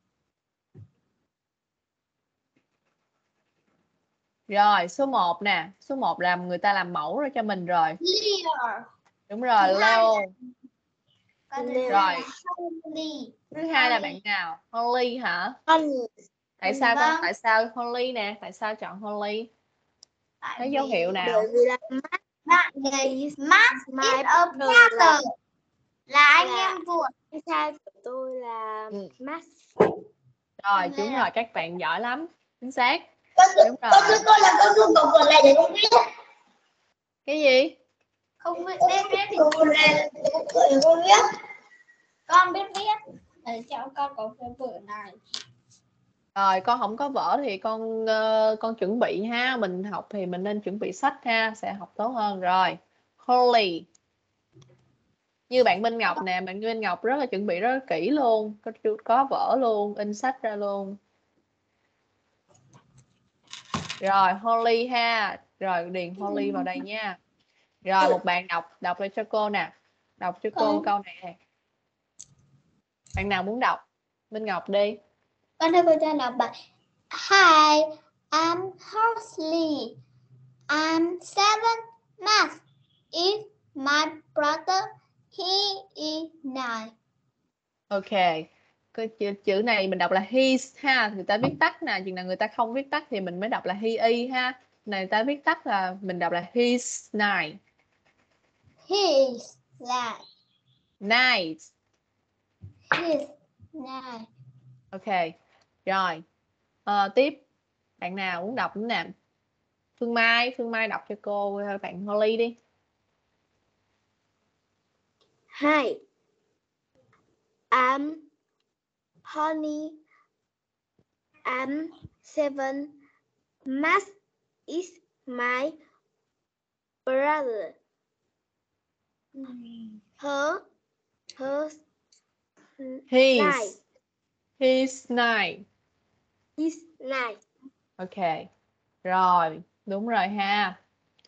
Rồi, số 1 nè. Số 1 là người ta làm mẫu rồi cho mình rồi. Lear. Đúng rồi, Leo. Rồi. Holly. Thứ hai là bạn nào? Holly hả? Holly. Tại sao con? Tại sao Holly nè? Tại sao chọn Holly? Thấy dấu hiệu nào? Bởi vì là Max is a brother. Là anh em ruột. Anh trai của tôi là Max. Rồi, đúng rồi, các bạn giỏi lắm. Chính xác. Đúng rồi. Con là con thương cậu này để con biết. Cái gì? Không biết viết thì con này để con viết. Con biết viết. Để cho con có cái vở này. Rồi, con không có vở thì con chuẩn bị ha. Mình học thì mình nên chuẩn bị sách ha, sẽ học tốt hơn. Rồi, Holly. Như bạn Minh Ngọc nè, bạn Minh Ngọc rất là chuẩn bị rất là kỹ luôn, có vở luôn, in sách ra luôn. Rồi Holly ha, rồi điền Holly vào đây nha. Rồi một bạn đọc lại cho cô nè, đọc cho cô câu này. Bạn nào muốn đọc? Minh Ngọc đi. Con thưa cô cho đọc bài. Hi, I'm Horsley. I'm 7. Max is my brother. He is 9. Ok. Cái chữ này mình đọc là his ha, người ta viết tắt nè, chừng nào người ta không viết tắt thì mình mới đọc là he ha. Này người ta viết tắt là mình đọc là he's 9. He's 9. Nice. He's 9. Ok. Rồi. Tiếp. Bạn nào muốn đọc nữa nè? Phương Mai đọc cho cô bạn Holly đi. Hi, I'm Honey. I'm 7. Max is my brother. Her He's 9. is 9. Ok. Rồi, đúng rồi ha.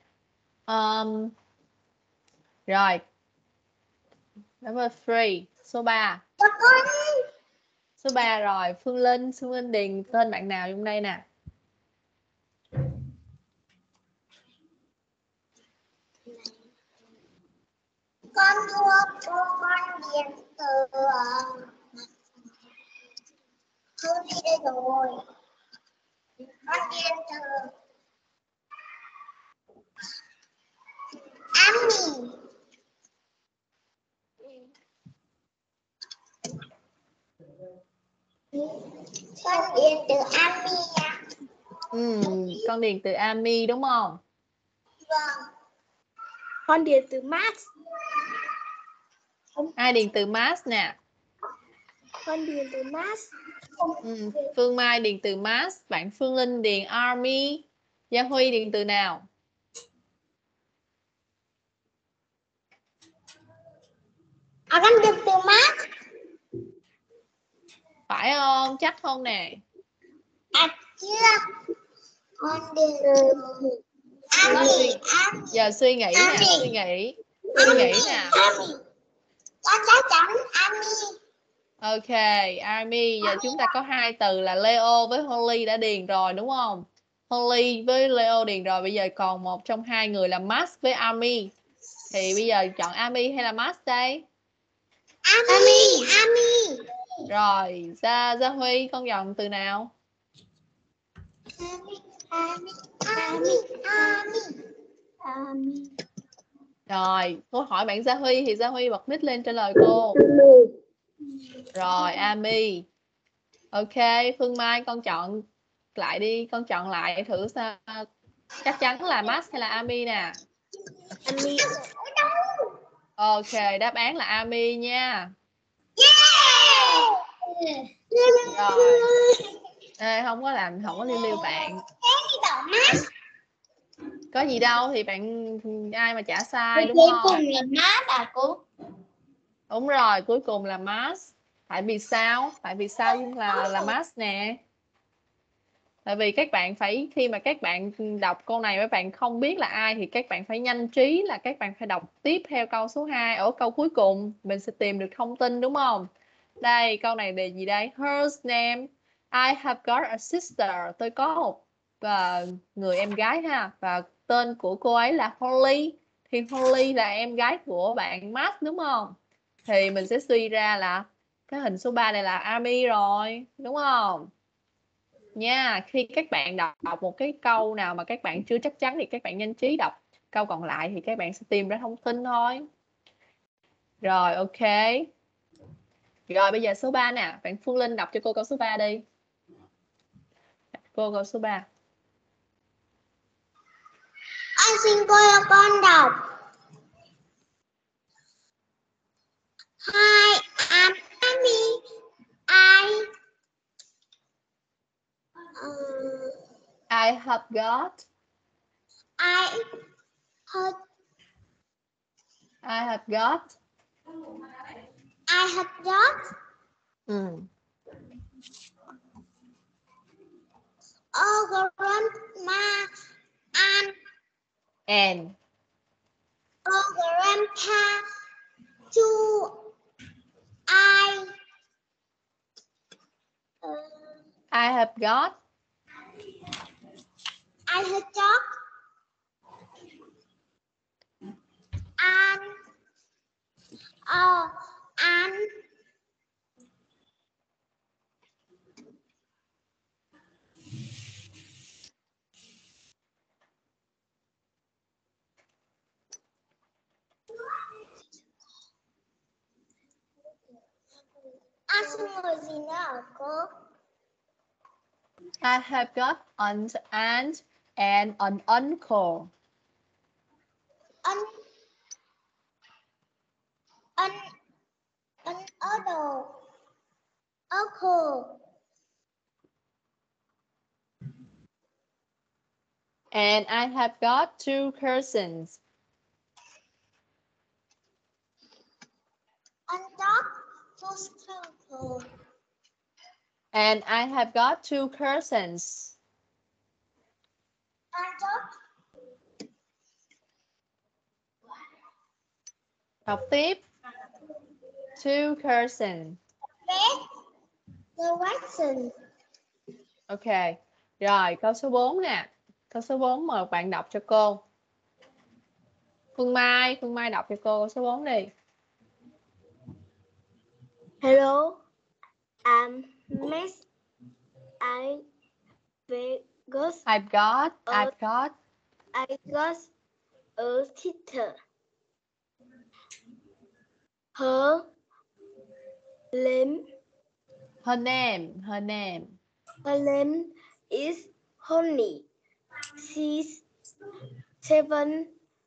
Rồi. Number 3, số 3. Số 3 rồi, Phương Linh điền tên bạn nào trong đây nè? Con thua con điền từ Hương đi đây rồi. Con điền từ Ami. Con điền từ Ami nha. Con điền từ Ami đúng không? Vâng. Con điền từ Max. Ai điền từ Max nè? Con điền từ Max. Phương Mai điền từ Max, bạn Phương Linh điền Army, Gia Huy điền từ nào? Con điền từ Max. Phải không? Chắc không nè? Chưa. Con điền từ Ami. Giờ suy nghĩ nè, suy nghĩ nè. Con chắc chắn Ami. Ok, Army. Giờ chúng ta có 2 từ là Leo với Holly đã điền rồi đúng không? Holly với Leo điền rồi. Bây giờ còn một trong 2 người là Max với Army. Thì bây giờ chọn Army hay là Max đây? Ami. Rồi, Gia Huy, con chọn từ nào? Ami. Rồi, câu hỏi bạn Gia Huy thì Gia Huy bật mic lên trả lời cô. Rồi, Ami. Ok, Phương Mai con chọn lại đi, con chọn lại thử sao. Chắc chắn là Max hay là Ami nè. Ami. Ok, đáp án là Ami nha. Rồi. Ê, không có liêu bạn. Có gì đâu thì bạn ai mà chả sai đúng Cuối không? cùng là mát à cô? Đúng rồi, cuối cùng là Max. Tại vì sao là Max nè. Tại vì các bạn phải, khi mà các bạn đọc câu này các bạn không biết là ai thì các bạn phải nhanh trí là các bạn phải đọc tiếp theo câu số 2. Ở câu cuối cùng mình sẽ tìm được thông tin đúng không? Đây, câu này đề gì đây? Her name, I have got a sister. Tôi có một người em gái ha. Và tên của cô ấy là Holly. Thì Holly là em gái của bạn Max đúng không? Thì mình sẽ suy ra là cái hình số 3 này là Ami rồi, đúng không? Nha, khi các bạn đọc một cái câu nào mà các bạn chưa chắc chắn thì các bạn nhanh trí đọc câu còn lại thì các bạn sẽ tìm ra thông tin thôi. Rồi, ok. Rồi bây giờ số 3 nè, bạn Phương Linh đọc cho cô câu số 3 đi. Cô câu số 3. Anh xin cô cho con đọc. Hi, I'm Ami. I have got. I have got. A grandma And. a grandpa. Two. I have got. I have got an xong rồi gì nữa hả cô? I have got an aunt and an uncle. Uncle. And I have got 2 cousins. And I have got 2 cousins. Đọc tiếp. 2 cousins. Ok. Rồi, câu số 4 nè. Câu số 4 mời bạn đọc cho cô. Phương Mai đọc cho cô câu số 4 đi. Hello, I'm Miss. I've got a sister. Her name is Holly. She's 7.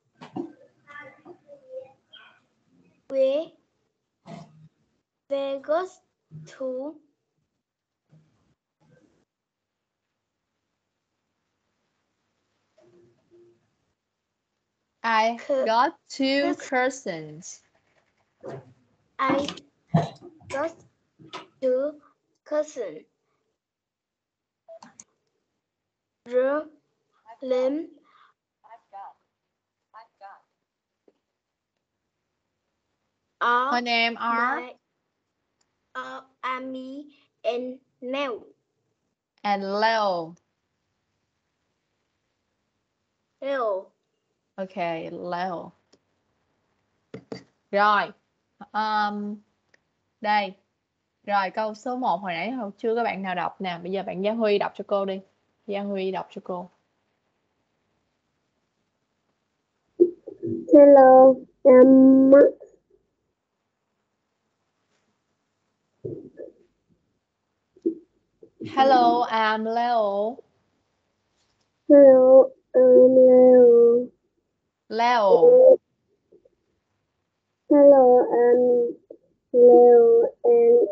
We goes to I got 2 cousins. I got 2 cousins. The name Her name are Amy and Nell. and Leo. Ok, Leo. Rồi. Đây. Rồi câu số 1 hồi nãy chưa có bạn nào đọc nè. Bây giờ bạn Gia Huy đọc cho cô đi. Gia Huy đọc cho cô. Hello, I'm Max. Hello, I'm Leo. Hello, I'm Leo. Leo. Hello, I'm Leo and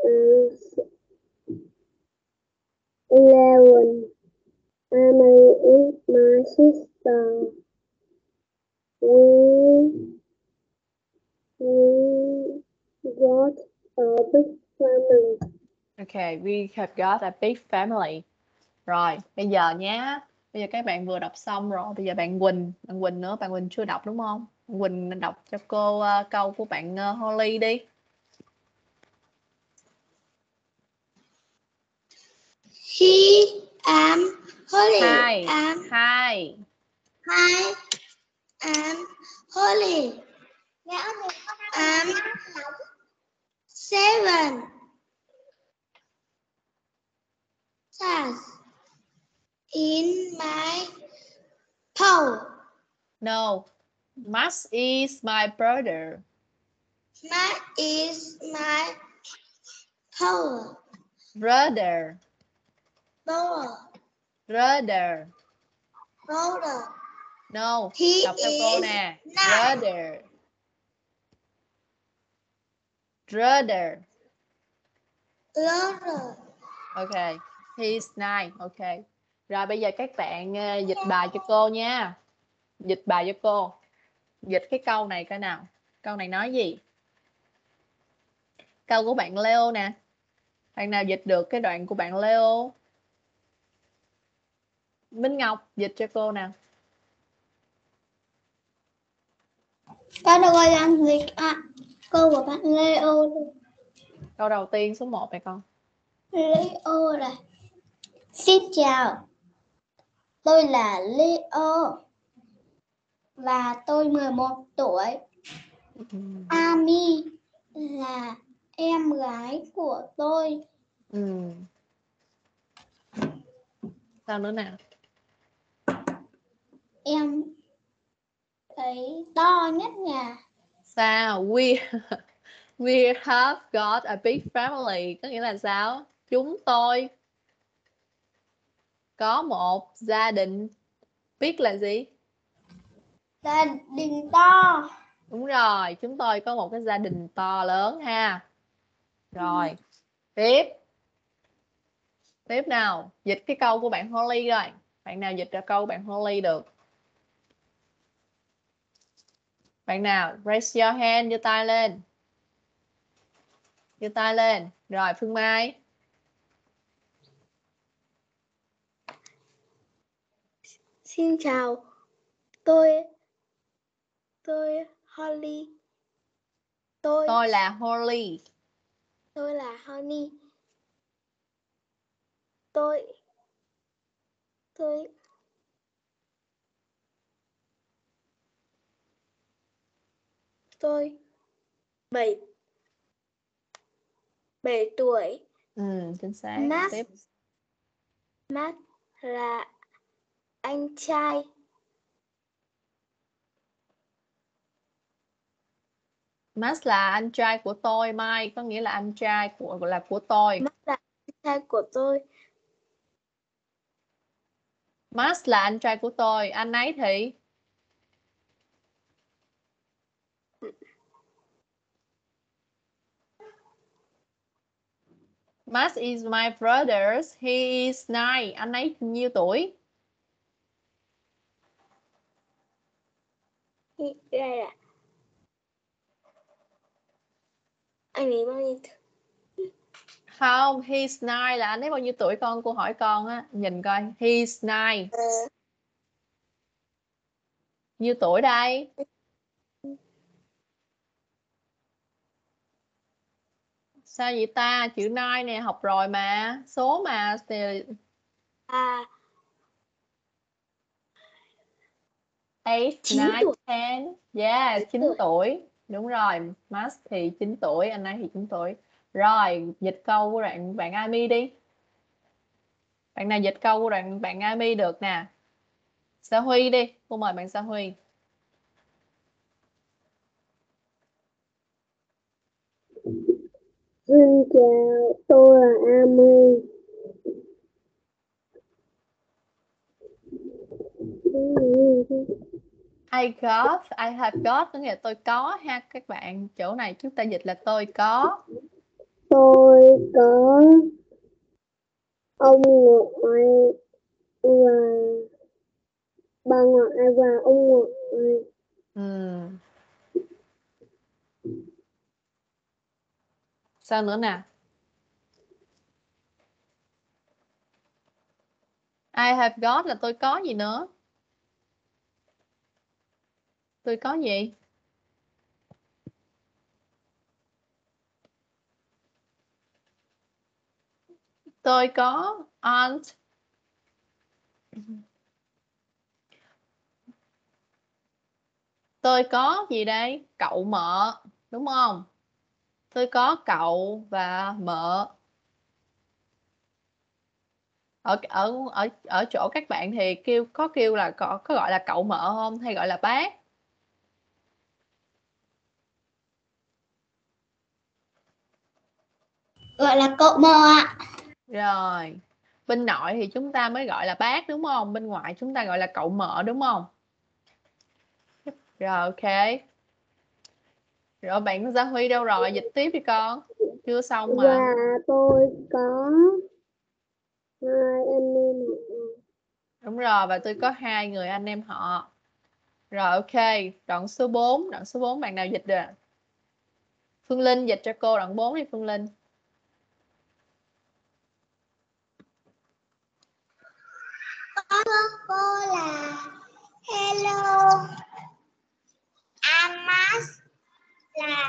I'm 11. Emily is my sister. We got a big family. Okay, we have got a big family. Rồi, bây giờ nhé. Bây giờ các bạn vừa đọc xong rồi. Bây giờ bạn Quỳnh nữa. Bạn Quỳnh chưa đọc đúng không? Bạn Quỳnh đọc cho cô câu của bạn Holly đi. He am Holly. Hi. Hi, I'm Holly. I'm 7. In my paw. No. Max is my brother. Matt is my power. Brother. Brother. Brother. Brother. No. He Đọc theo cô is nè. 9. Brother. Brother. Brother. Ok. He's 9. Ok. Rồi bây giờ các bạn dịch bài cho cô nha. Dịch bài cho cô. Dịch cái câu này coi nào. Câu này nói gì? Câu của bạn Leo nè. Bạn nào dịch được cái đoạn của bạn Leo? Minh Ngọc dịch cho cô nào. Con được gọi là dịch câu của bạn Leo. Câu đầu tiên số 1 này con. Leo này. Xin chào. Tôi là Leo. Và tôi 11 tuổi. Ami là em gái của tôi. Sao nữa nào? Em thấy to nhất nhà. Sao? We have got a big family. Có nghĩa là sao? Chúng tôi có một gia đình. Big là gì? Gia đình to. Đúng rồi, chúng tôi có một cái gia đình to lớn ha. Rồi, tiếp. Tiếp nào, dịch cái câu của bạn Holly rồi. Bạn nào dịch ra câu của bạn Holly được? Bạn nào? Raise your hand, giơ tay lên. Giơ tay lên. Rồi, Phương Mai. Xin chào. Tôi Holly. Tôi là Holly. Tôi là Honey. Tôi 7 tuổi. Chính xác. Matt. Tiếp. Matt là anh trai. Max là anh trai của tôi. Mai có nghĩa là anh trai của tôi. Matt là anh trai của tôi. Max là anh trai của tôi. Anh ấy thì Max is my brother. He is 9. Anh ấy nhiêu tuổi? Đây là anh ấy bao nhiêu tuổi? Không, he's 9 là anh ấy bao nhiêu tuổi con? Cô hỏi con á. Nhìn coi. He's 9. Nhiêu tuổi đây? Sao vậy ta? Chữ 9 này học rồi mà. Số mà. 8, 9, 10. Yeah, 9 tuổi. Đúng rồi. Max thì 9 tuổi. Anh ấy thì 9 tuổi. Rồi, dịch câu của bạn Ami đi. Bạn nào dịch câu của bạn Ami được nè. Sa Huy đi. Cô mời bạn Sa Huy. Xin chào, tôi là Ami. I have got có nghĩa là tôi có ha các bạn. Chỗ này chúng ta dịch là tôi có. Tôi có ông ngoại và bà ngoại và ông ngoại. Sao nữa nè? I have got là tôi có gì nữa? Tôi có gì? Tôi có aunt. Tôi có gì đây? Cậu mợ, đúng không? Tôi có cậu và mợ. Ở chỗ các bạn thì kêu là có gọi là cậu mợ không hay gọi là bác? Gọi là cậu mợ ạ. Rồi, bên nội thì chúng ta mới gọi là bác đúng không? Bên ngoại chúng ta gọi là cậu mợ đúng không? Rồi ok. Rồi bạn Gia Huy đâu rồi? Dịch tiếp đi con. Chưa xong mà. Và tôi có hai anh em họ. Đúng rồi, và tôi có hai người anh em họ. Rồi ok, đoạn số 4, đoạn số 4 bạn nào dịch được? Phương Linh dịch cho cô đoạn 4 đi Phương Linh. Cô là hello. Amas là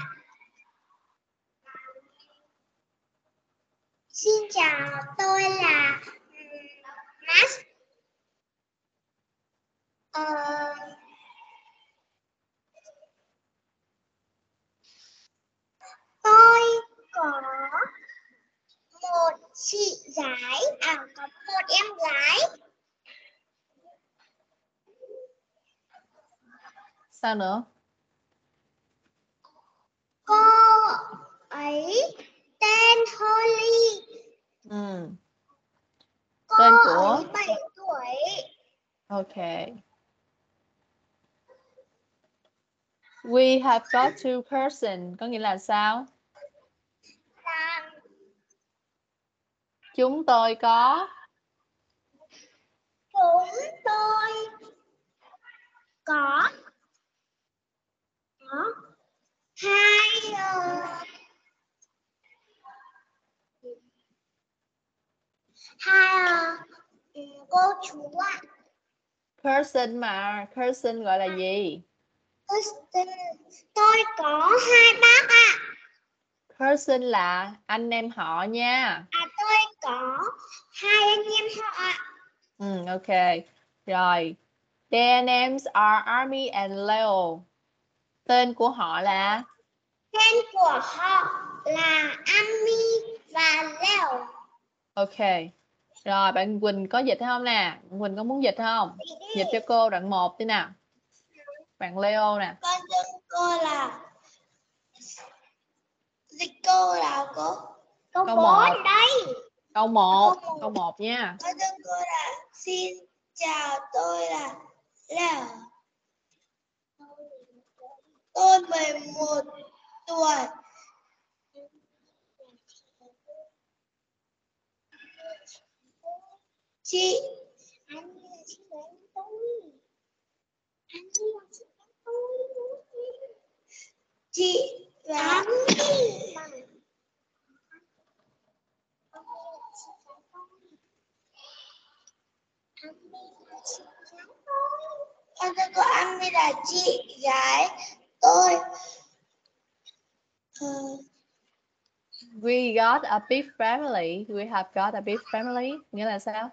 xin chào, tôi là Mas. Tôi có một chị gái, có một em gái. Sao nữa? Cô ấy tên Holly. Cô Tên của ấy 7 tuổi. ok. We have got two person có nghĩa là sao? Là Chúng tôi có có hai cô chú ạ. person mà, person gọi là gì? Tôi có hai bác ạ. Person là anh em họ nha. Tôi có hai anh em họ ạ. Ok. Rồi. Their names are Army and Leo. Tên của họ là? Tên của họ là Ami và Leo. Ok. Rồi bạn Quỳnh có dịch hay không nè? Bạn Quỳnh có muốn dịch không? Dịch cho cô đoạn 1 đi nào. Bạn Leo nè. Con tên cô là dịch cô là câu 4 đây. Câu 1. Câu 1 nha. Con tên cô là xin chào, tôi là Leo. Tôi 11 tuổi. Chị chị và con tên của Ami là chị gái tôi. We got a big family. We have got a big family. Nghĩa là sao?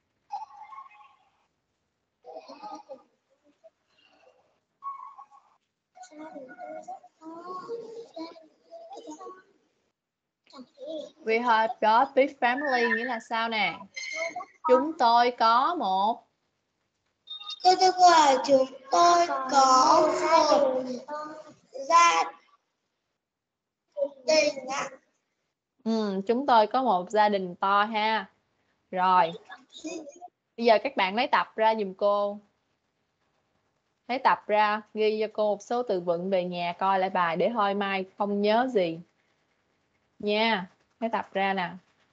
We have got big family nghĩa là sao nè? Chúng tôi có một Tôi là chúng tôi có một gia đình ạ. Chúng tôi có một gia đình to ha. Rồi. Bây giờ các bạn lấy tập ra giùm cô. Lấy tập ra, ghi cho cô một số từ vựng về nhà coi lại bài để thôi mai không nhớ gì. Nha, lấy tập ra nè.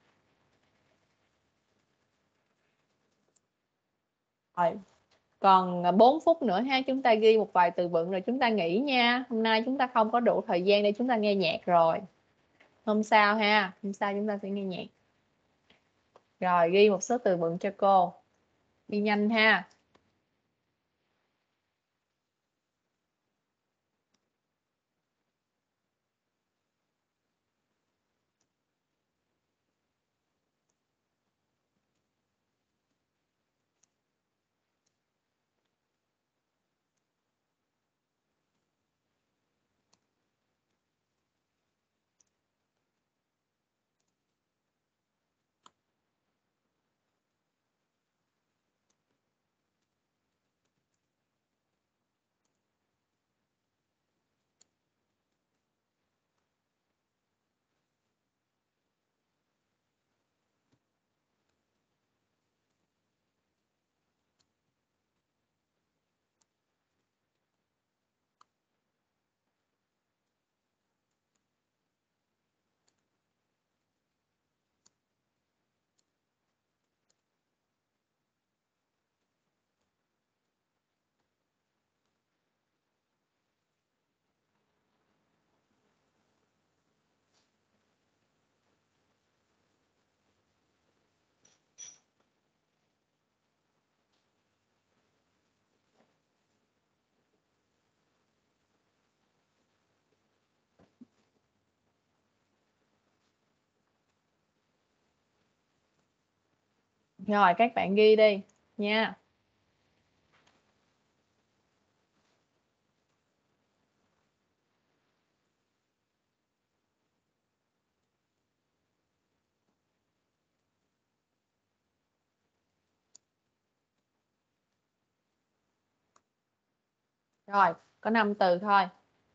Rồi. Còn 4 phút nữa ha, chúng ta ghi một vài từ vựng rồi chúng ta nghỉ nha. Hôm nay chúng ta không có đủ thời gian để chúng ta nghe nhạc rồi. Hôm sau ha, hôm sau chúng ta sẽ nghe nhạc. Rồi, ghi một số từ vựng cho cô. Đi nhanh ha. Rồi, các bạn ghi đi nha. Rồi, có 5 từ thôi.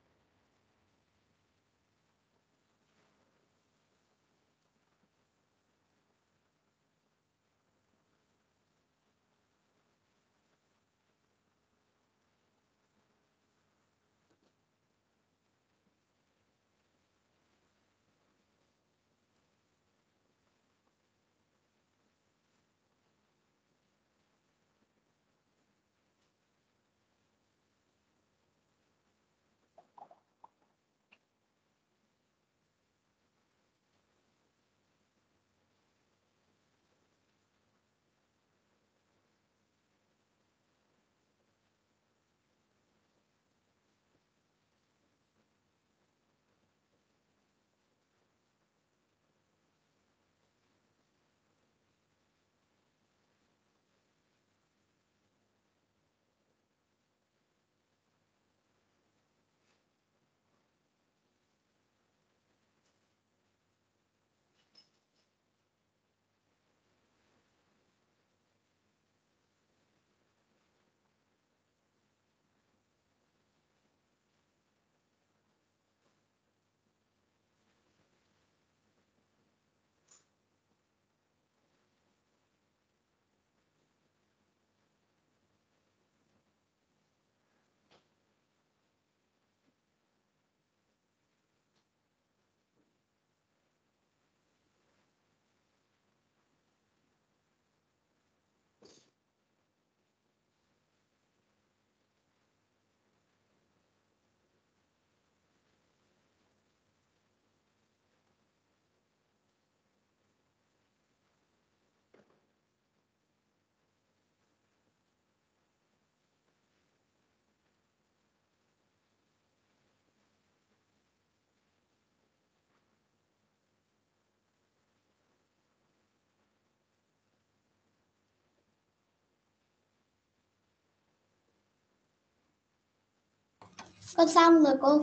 Con xong rồi cô.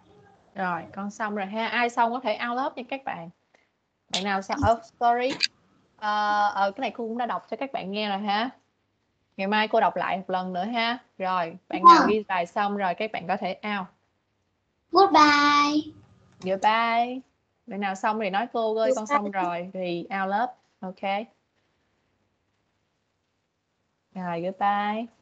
Rồi, con xong rồi ha. Ai xong có thể out lớp nha các bạn. Bạn nào sao? Sorry. Cái này cô cũng đã đọc cho các bạn nghe rồi ha. Ngày mai cô đọc lại một lần nữa ha. Rồi, bạn nào ghi bài xong rồi các bạn có thể out. Goodbye. Goodbye. Bạn nào xong thì nói cô ơi con xong rồi thì out lớp. Ok. Rồi, goodbye.